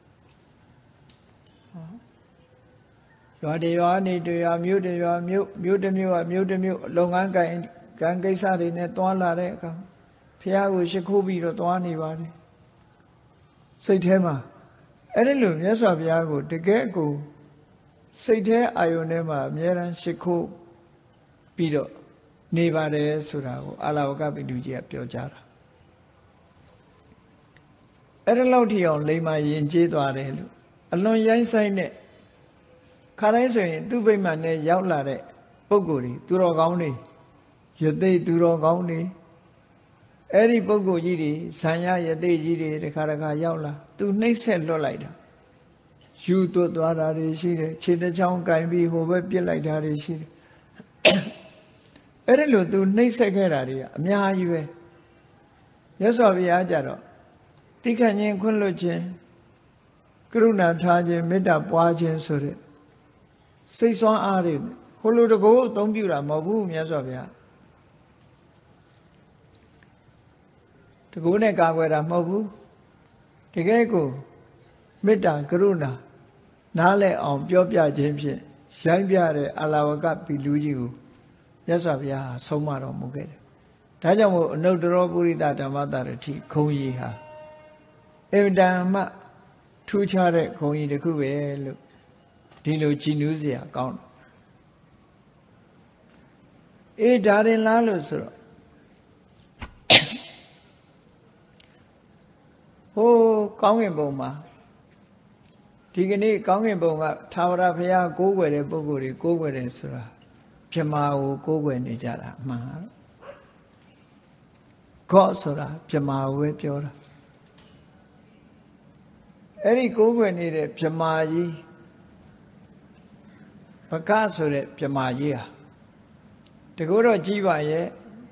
ရွာတရွာနေတရွာမြို့တရွာမြို့မြို့တစ်မြို့ကမြို့တစ်မြို့လုပ်ငန်းကိုင်ကံကိစ္စတွေနဲ့တွားလာတဲ့အခါဘုရားကိုရှိခိုးပြီးတော့တွားနေပါတယ်စိတ်ထဲမှာအဲ့ဒီလိုမြတ်စွာဘုရားကိုတကယ်ကိုစိတ်ထဲအာယုန်ထဲမှာအမြဲတမ်းရှိခိုးပြီးတော့နေပါတယ်ဆိုတာကိုအာလာဝကပိတုကြီးကပြောကြတာအဲ့ဒီလောက်ထိအောင်လိမ္မာယဉ်ကျေးသွားတယ်လို့အလွန်ရိုင်းဆိုင်တဲ့ခါတိုင်းဆိုရင်သူ့ဗိမာန်နဲ့ရောက်လာတဲ့ပုဂ္ဂိုလ်တွေသူတော်ကောင်းတွေယသိသူတော်ကောင်းတွေအဲ့ဒီပုဂ္ဂိုလ်ကြီးတွေဇံရယသိကြီးတွေတခါတခါရောက်လာသူနှိမ့်ဆက်လွတ်လိုက်တာယူသွတ်သွားတာတွေရှိတယ်ခြေတစ်ချောင်းကင်ပြီးဟိုဘက်ပြစ်လိုက်တာတွေရှိတယ်အဲ့ဒီလိုသူနှိမ့်ဆက်ခဲ့တာတွေကအများကြီးပဲမြတ်စွာဘုရားကြတော့တိခတ်ခြင်းခွင့်လွတ်ခြင်းကရုဏာထားခြင်းမေတ္တာပွားခြင်းဆိုတဲ့စိတ်ဆွမ်းအားတွေဟိုလိုတကောအသုံးပြုတာမဟုတ်ဘူးမြတ်စွာဘုရားတကောနဲ့ကာကွယ်တာမဟုတ်ဘူးတကယ်ကိုမေတ္တာကရုဏာနားလည်အောင်ပြောပြခြင်းဖြင့်ရိုင်းပြတဲ့အာလာဝကပိလူကြီးကိုမြတ်စွာဘုရားဆုံးမတော်မူခဲ့တယ်ဒါကြောင့်မို့အနုတ္တရောပုရိသဓမ္မတာရတိခုံကြီးဟာအင်တန်မှထူးခြားတဲ့ခုံကြီးတစ်ခုပဲလို့ဒီလိုကြည်နူးစရာကောင်းတယ်အေးဒါရင်လားလို့ဆိုတော့ဟိုကောင်းကင်ဘုံမှာဒီကနေ့ကောင်းကင်ဘုံကသာဝရဘုရားကိုးကွယ်တဲ့ပုဂ္ဂိုလ်တွေကိုးကွယ်တယ်ဆိုတာပြမာကိုကိုးကွယ်နေကြတာအမှန်ကော့ဆိုတာပြမာကိုပဲပြောတာအဲ့ဒီကိုးကွယ်နေတဲ့ပြမာကြီးပကဆိုတဲ့ပြမာကြီးဟာတကူတော့ကြီးပါရဲ့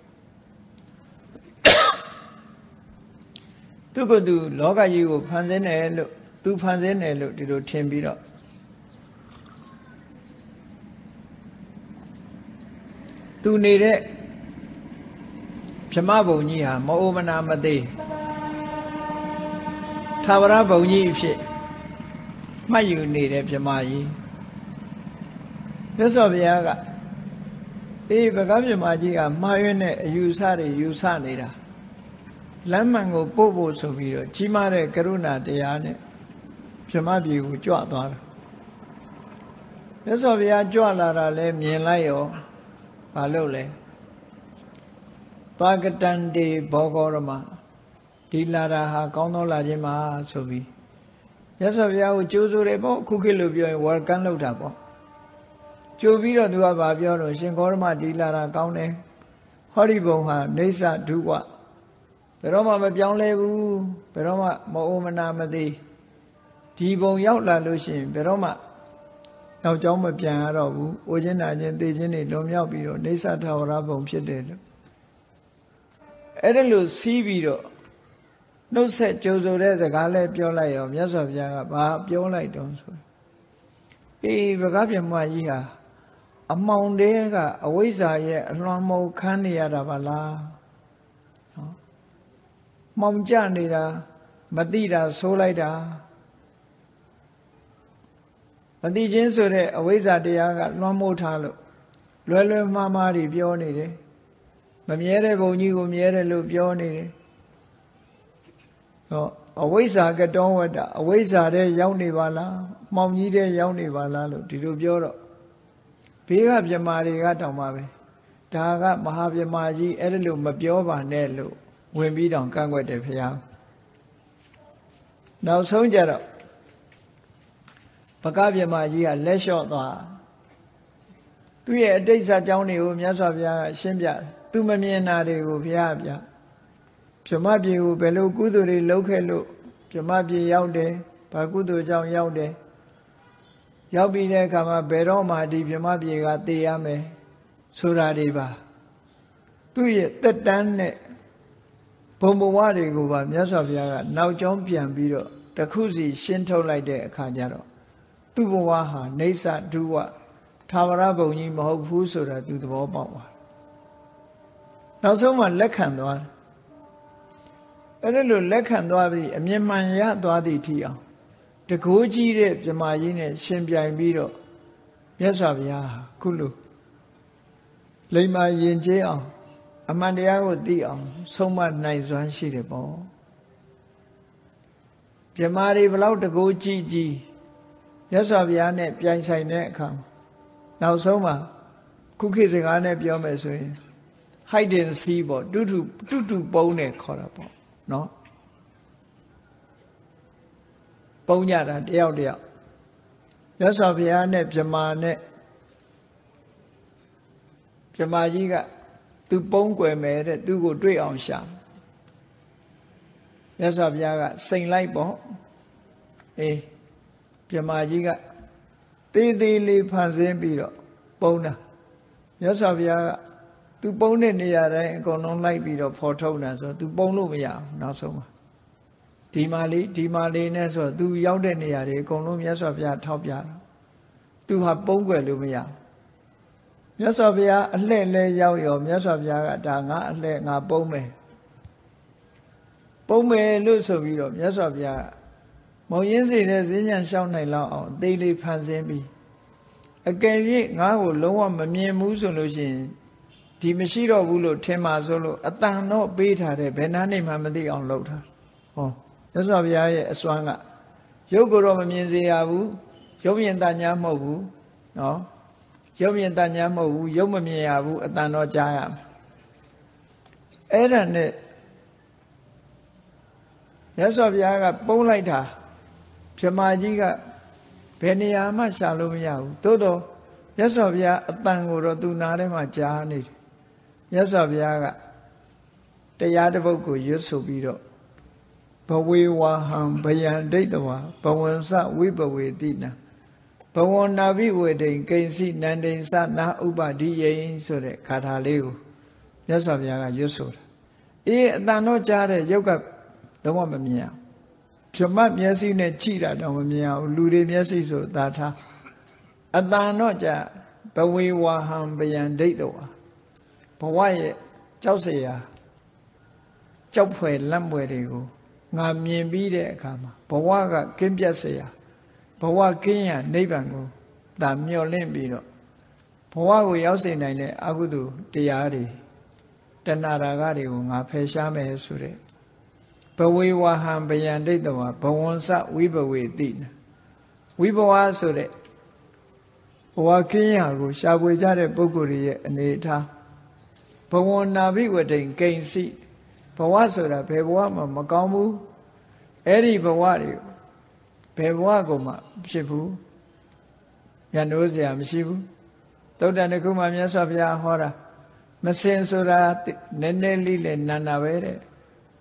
သူကသူလောကကြီးကိုဖန်ဆင်းတယ်လို့သူဖန်ဆင်းတယ်လို့ဒီလိုထင်ပြီးတော့သူနေတဲ့ဗြဟ္မဘုံကြီးဟာမအိုမနာမသေးသာဝရဘုံကြီးအဖြစ်မှတ်ယူနေတဲ့ဗြဟ္မကြီးမြတ်စွာဘုရားကအေးဗကဗြဟ္မကြီးကမှားယွင်းတဲ့အယူဆတွေယူဆနေတာလမ်းမှန်ကိုပို့ဖို့ဆိုပြီးတော့ကြီးမားတဲ့ကရုဏာတရားနဲ့ဗြဟ္မပြည်ကိုကြွသွားတာမြတ်စွာဘုရားကြွလာတာလဲမြင်လိုက်ရောဘာလို့လဲသွားကတန်တေဘောဂောရမဒီလာတာဟာကောင်းသောလာခြင်းပါဆိုပြီးမြတ်စွာဘုရားကိုကြိုးဆိုတယ်ပေါ့ခုခေတ်လိုပြောရင် welcome လုပ်တာပေါ့ကြိုပြီးတော့သူကဘာပြောတော့ရှင်ဂေါရမဒီလာတာကောင်းတယ်ဟောဒီဘုံဟာနေဆဒုဝဘယ်တော့မှမပြောင်းလဲဘူးဘယ်တော့မှမအိုမနာမသေးဒီဘုံရောက်လာလို့ရှိရင်ဘယ်တော့မှနောက်ကြောင်းမပြန်ရတော့ဘူးအိုခြင်းနာခြင်းသိခြင်းတွေလွန်မြောက်ပြီးတော့နေသထာဝရဘုံဖြစ်တယ်လို့အဲ့ဒါလို့စီးပြီးတော့နှုတ်ဆက်ကြိုဆိုတဲ့စကားလဲပြောလိုက်ရောမြတ်စွာဘုရားကဘာပြောလိုက်တော့ဆိုအေးဗကားပြမကြီးဟာအမှောင်တဲကအဝိဇ္ဇာရဲ့အလွန်မုံခန်းနေရတာပါလားနော်မှောင်ကျနေတာမသိတာဆိုးလိုက်တာမသိချင်းဆိုတဲ့အဝိဇ္ဇာတရားကလွှမ်းမိုးထားလို့လွယ်လွယ်မှားမှားတွေပြောနေတယ်မမြဲတဲ့ဘုံကြီးကိုမြဲတယ်လို့ပြောနေတယ်ဟောအဝိဇ္ဇာကတောဝတ္တအဝိဇ္ဇာတဲ့ရောက်နေပါလားမှောင်ကြီးတဲ့ရောက်နေပါလားလို့ဒီလိုပြောတော့ဘေးကပြမာတွေကတောင်မှပဲဒါကမဟာပြမာကြီးအဲ့ဒါလို့မပြောပါနဲ့လို့ဝင်ပြီးတောင်ကန့်ကွက်တယ်ဖရာနောက်ဆုံးကြတော့ဘကပြမကြီးကလက်လျှော့သွားသူ့ရဲ့အတိတ်ဇာတ်ကြောင်းတွေကိုမြတ်စွာဘုရားကရှင်းပြတယ်သူမမြင်တာတွေကိုဘုရားပြပြမပြေကိုဘယ်လိုကုသိုလ်တွေလုပ်ခဲ့လို့ပြမပြေရောက်တယ်ဘာကုသိုလ်ကြောင့်ရောက်တယ်ရောက်ပြီးတဲ့အခါမှာဘယ်တော့မှဒီပြမပြေကသိရမယ်ဆိုတာတွေပါသူ့ရဲ့တက်တန်းနဲ့ဘုံဘဝတွေကိုပါမြတ်စွာဘုရားကနောက်ကျောင်းပြန်ပြီးတော့တခုစီရှင်းထုတ်လိုက်တဲ့အခါကျတော့သူ့ဘဝဟာနေဆဒုဝထာဝရဘုံကြီးမဟုတ်ဘူးဆိုတာသူသဘောပေါက်သွားနောက်ဆုံးမှလက်ခံသွားတယ်အဲ့ဒါလို့လက်ခံသွားပြီးအမြင်မှန်ရသွားသည့်အထိအောင်တကိုးကြီးတဲ့ပြမကြီးနဲ့ရှင်ပြိုင်ပြီးတော့မြတ်စွာဘုရားဟာခုလိုလိမ္မာယဉ်ကျေးအောင်အမှန်တရားကိုသိအောင်ဆုံးမနိုင်စွမ်းရှိတယ်ပေါ့ပြမတွေဘလောက်တကိုးကြီးကြီးမြတ်စွာဘုရားနဲ့ပြိုင်ဆိုင်တဲ့အခါနောက်ဆုံးမှာခုခေတ်စကားနဲ့ပြောမယ်ဆိုရင် hide and seek ပေါ့တူတူတူတူပုံးနဲ့ခေါ်တာပေါ့နော်ပုံးကြတာတယောက်တယောက်မြတ်စွာဘုရားနဲ့ပြမနဲ့ပြမကြီးကသူပုံးကွယ်မယ်တဲ့သူကိုတွေ့အောင်ရှာမြတ်စွာဘုရားကစိန်လိုက်ပေါ့အေးပြမကြီးကသေးသေးလေးဖန်ဆင်းပြီးတော့ပုံးတာမြတ်စွာဘုရားကသူပုံးတဲ့နေရာတိုင်းအကုန်လုံးလိုက်ပြီးတော့ဖော်ထုတ်တာဆိုသူပုံးလို့မရဘူးနောက်ဆုံးမှာဒီမှာလေးဒီမှာလေးနဲ့ဆိုသူရောက်တဲ့နေရာတွေအကုန်လုံးမြတ်စွာဘုရားထောက်ပြတာသူဟာပုံးကွယ်လို့မရဘူးမြတ်စွာဘုရားအလှဲ့လဲရောက်ရောမြတ်စွာဘုရားကဒါငါအလှဲ့ငါပုံးမယ်ပုံးမယ်လို့ဆိုပြီးတော့မြတ်စွာဘုရားမောင်ရင်းစီတဲ့ဈဉ္ညာရှောင်းနိုင်လောက်အောင်အသေးလေးဖန်ဆင်းပြီးအကယ်၍ငါ့ကိုလုံးဝမမြင်ဘူးဆိုလို့ရှိရင်ဒီမရှိတော့ဘူးလို့ထင်ပါဆိုလို့အတန်တော့ပေးထားတယ်ဘယ်နှမ်းနေမှမသိအောင်လုပ်ထားဟောမြတ်စွာဘုရားရဲ့အစွမ်းကရုပ်ကိုတော့မမြင်စေရဘူးရုပ်မြင်တညာမဟုတ်ဘူးနော်ရုပ်မြင်တညာမဟုတ်ဘူးရုပ်မမြင်ရဘူးအတန်တော့ကြားရမယ်အဲ့ဒါနဲ့မြတ်စွာဘုရားကပုံးလိုက်တာပြမကြီးကဘယ်နေရာမှရှာလို့မရဘူးသို့တော့မြတ်စွာဘုရားအတန်ကိုတော့သူနာထဲမှာကြားနေတယ်မြတ်စွာဘုရားကတရားတစ်ပုဒ်ကိုရွတ်ဆိုပြီးတော့ဘဝေဝဟံဗယံဒိဋ္ဌဝါဘဝံစဝိပဝေတိနံဘဝနာဘိဝေတိန်ကိဉ္စီနန္တိသနာဥပဒိယိဆိုတဲ့ခါထာလေးကိုမြတ်စွာဘုရားကရွတ်ဆိုတာအေးအတန်တော့ကြားတဲ့ရုပ်ကလုံးဝမမြင်အောင်ပြမမျက်စိနဲ့ကြည့်တာတော့မမြင်အောင်လူတွေမျက်စိဆိုသာထားအတန်တော့ကြာဘဝေဝဟံဗယံဒိဋ္ဌဝါဘဝရဲ့ကြောက်เสียကြောက်ဖွယ်လက်ွယ်တွေကိုငါမြင်ပြီးတဲ့အခါမှာဘဝကကင်းပြတ်เสียဘဝကင်းရနိဗ္ဗာန်ကိုဒါမျှော်လင့်ပြီးတော့ဘဝကိုရောက်စေနိုင်တဲ့အကုသိုလ်တရားတွေတဏှာရာဂတွေကိုငါဖယ်ရှားမယ်ဆိုတဲ့ဘဝေဝဟံဗယံဒိဋ္ဌဝါဘဝံစဝိဘဝေတိနဝိဘဝဆိုတဲ့ဘဝကင်းရာကိုရှားပွေကြတဲ့ပုဂ္ဂိုလ်ရဲ့အနေအထားဘဝနာဘိဝတိန်ကိဉ္စီဘဝဆိုတာဘယ်ဘဝမှမကောင်းဘူးအဲ့ဒီဘဝတွေဘယ်ဘဝကိုမှဖြစ်ဘူးညနိုးစရာမရှိဘူးသုတ္တန်တစ်ခုမှမြတ်စွာဘုရားဟောတာမစင်ဆိုတာနည်းနည်းလေးနဲ့နန္နာပဲတဲ့ဘ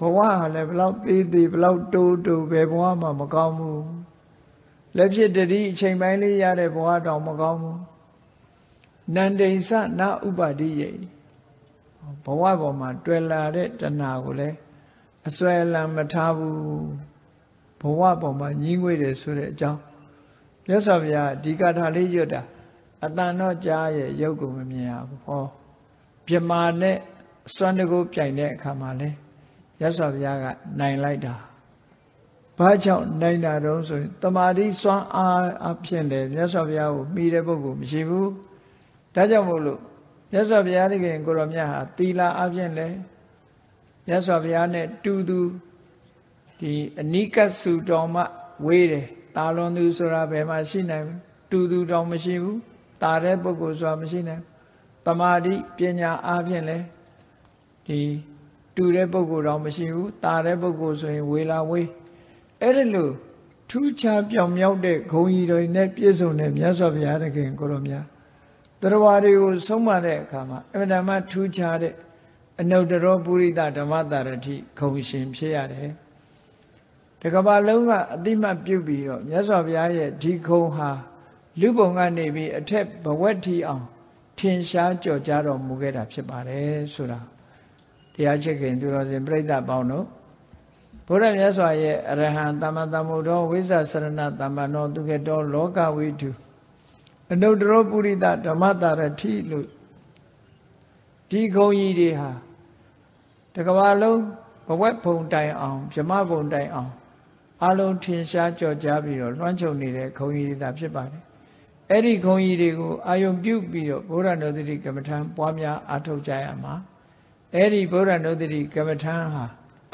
ဘဝဟာလည်းဘလောက်သေးသေးဘလောက်တိုးတိုးပဲဘဝမှာမကောင်းဘူးလက်ဖြစ်တတိအချိန်ပိုင်းလေးရတဲ့ဘဝတောင်မကောင်းဘူးနန္ဒိစနာဥပါတိယိဘဝပေါ်မှာတွေ့လာတဲ့တဏှာကိုလည်းအစွဲလမ်းမထားဘူးဘဝပေါ်မှာညှင်းငွေတယ်ဆိုတဲ့အကြောင်းမြတ်စွာဘုရားဒီကာထာလေးရွတ်တာအတန်တော့ကြားရဲ့ရုပ်ကိုမမြင်ရဘူးဟောပြမာနဲ့စွမ်းတကူပြိုင်တဲ့အခါမှာလဲမြတ်စွာဘုရားကနိုင်လိုက်တာဘာကြောင့်နိုင်တာတုံးဆိုရင်တမာတိစွမ်းအားအဖြစ်လေမြတ်စွာဘုရားကိုမှီတဲ့ပုဂ္ဂိုလ်မရှိဘူးဒါကြောင့်မို့လို့မြတ်စွာဘုရားတခင်ကိုရောမြတ်ဟာသီလအဖြစ်လေမြတ်စွာဘုရားနဲ့တူတူဒီအနိကစုတော်မှဝေးတယ်တာလွန်သူဆိုတာဘယ်မှာရှိနိုင်တူတူတော်မရှိဘူးတာတဲ့ပုဂ္ဂိုလ်ဆိုတာမရှိနိုင်တမာတိပညာအားဖြင့်လေဒီတူတဲ့ပုဂ္ဂိုလ်တော်မရှိဘူးတာတဲ့ပုဂ္ဂိုလ်ဆိုရင်ဝေလာဝေးအဲ့ဒီလိုထူးခြားပြောင်မြောက်တဲ့ဂုဏ်ကြီးတွေနဲ့ပြည့်စုံတဲ့မြတ်စွာဘုရားတခင်ကိုရောမြတ်တရားတွေကိုဆုံးမတဲ့အခါမှာအမှန်တမ်းထူးခြားတဲ့အနုတ္တရောပုရိသဓမ္မတာရတိခုံရှင်ဖြစ်ရတယ်တကဘာလုံးကအတိမတ်ပြုတ်ပြီးတော့မြတ်စွာဘုရားရဲ့ဒီခုံဟာလူပုံကနေပြီးအထက်ဘဝတ္ထိအောင်ထင်ရှားကြော်ကြားတော်မူခဲ့တာဖြစ်ပါတယ်ဆိုတာတရားချစ်ခင်သူတော်စင်ပြိဿပေါင်းတို့ဘုရားမြတ်စွာရဲ့အရဟံသမ္မာသမ္ဗုဒ္ဓဝိဇ္ဇာစရဏသမ္မာနောသူကတော်လောကဝိတုအနုတ္တရောပုရိသဓမ္မတာရတိလို့ဒီခုံကြီးတွေဟာတကဘာလုံးဘဝက်ဖုံတိုင်အောင်ဗြဟ္မဖုံတိုင်အောင်အလုံးထင်ရှားကြော်ကြားပြီးတော့လွှမ်းခြုံနေတဲ့ခုံကြီးတွေသာဖြစ်ပါတယ်အဲ့ဒီခုံကြီးတွေကိုအာယုံပြုပြီးတော့ဘုရားနုဒတိကမ္မထံပွားများအားထုတ်ကြရမှာအဲ့ဒီဘုရားနုဒတိကမ္မထံဟာ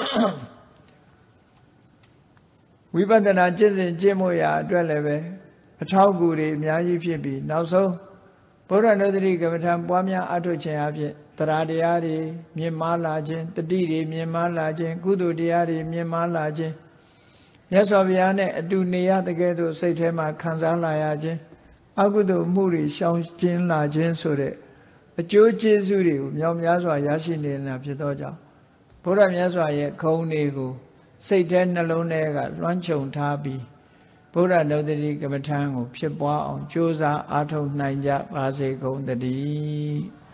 ဝိပဿနာကျင့်စဉ်ကျင့်မှုရာအတွက်လည်းပဲအထောက်အကူတွေအများကြီးဖြစ်ပြီးနောက်ဆုံးဘုရားနုဒတိကမ္မထံပွားများအားထုတ်ခြင်းအဖြစ်တရားတရားတွေမြင့်မားလာခြင်းတတိတွေမြင့်မားလာခြင်းကုသိုလ်တရားတွေမြင့်မားလာခြင်းမြတ်စွာဘုရားနဲ့အတူနေရတဲ့ကဲ့သို့စိတ်ထဲမှာခံစားလာရခြင်းအကုသိုလ်မှုတွေရှောင်ကျဉ်လာခြင်းဆိုတဲ့အကျိုးကျေးဇူးတွေကိုမြောက်များစွာရရှိနေတာဖြစ်သောကြောင့်ဘုရားမြတ်စွာရဲ့ခုံတွေကိုစိတ်ထဲနှလုံးထဲကလွှမ်းခြုံထားပြီးဘုရားနုဒတိကမ္မထံကိုဖြစ်ပွားအောင်ကြိုးစားအားထုတ်နိုင်ကြပါစေကုန်သတည်း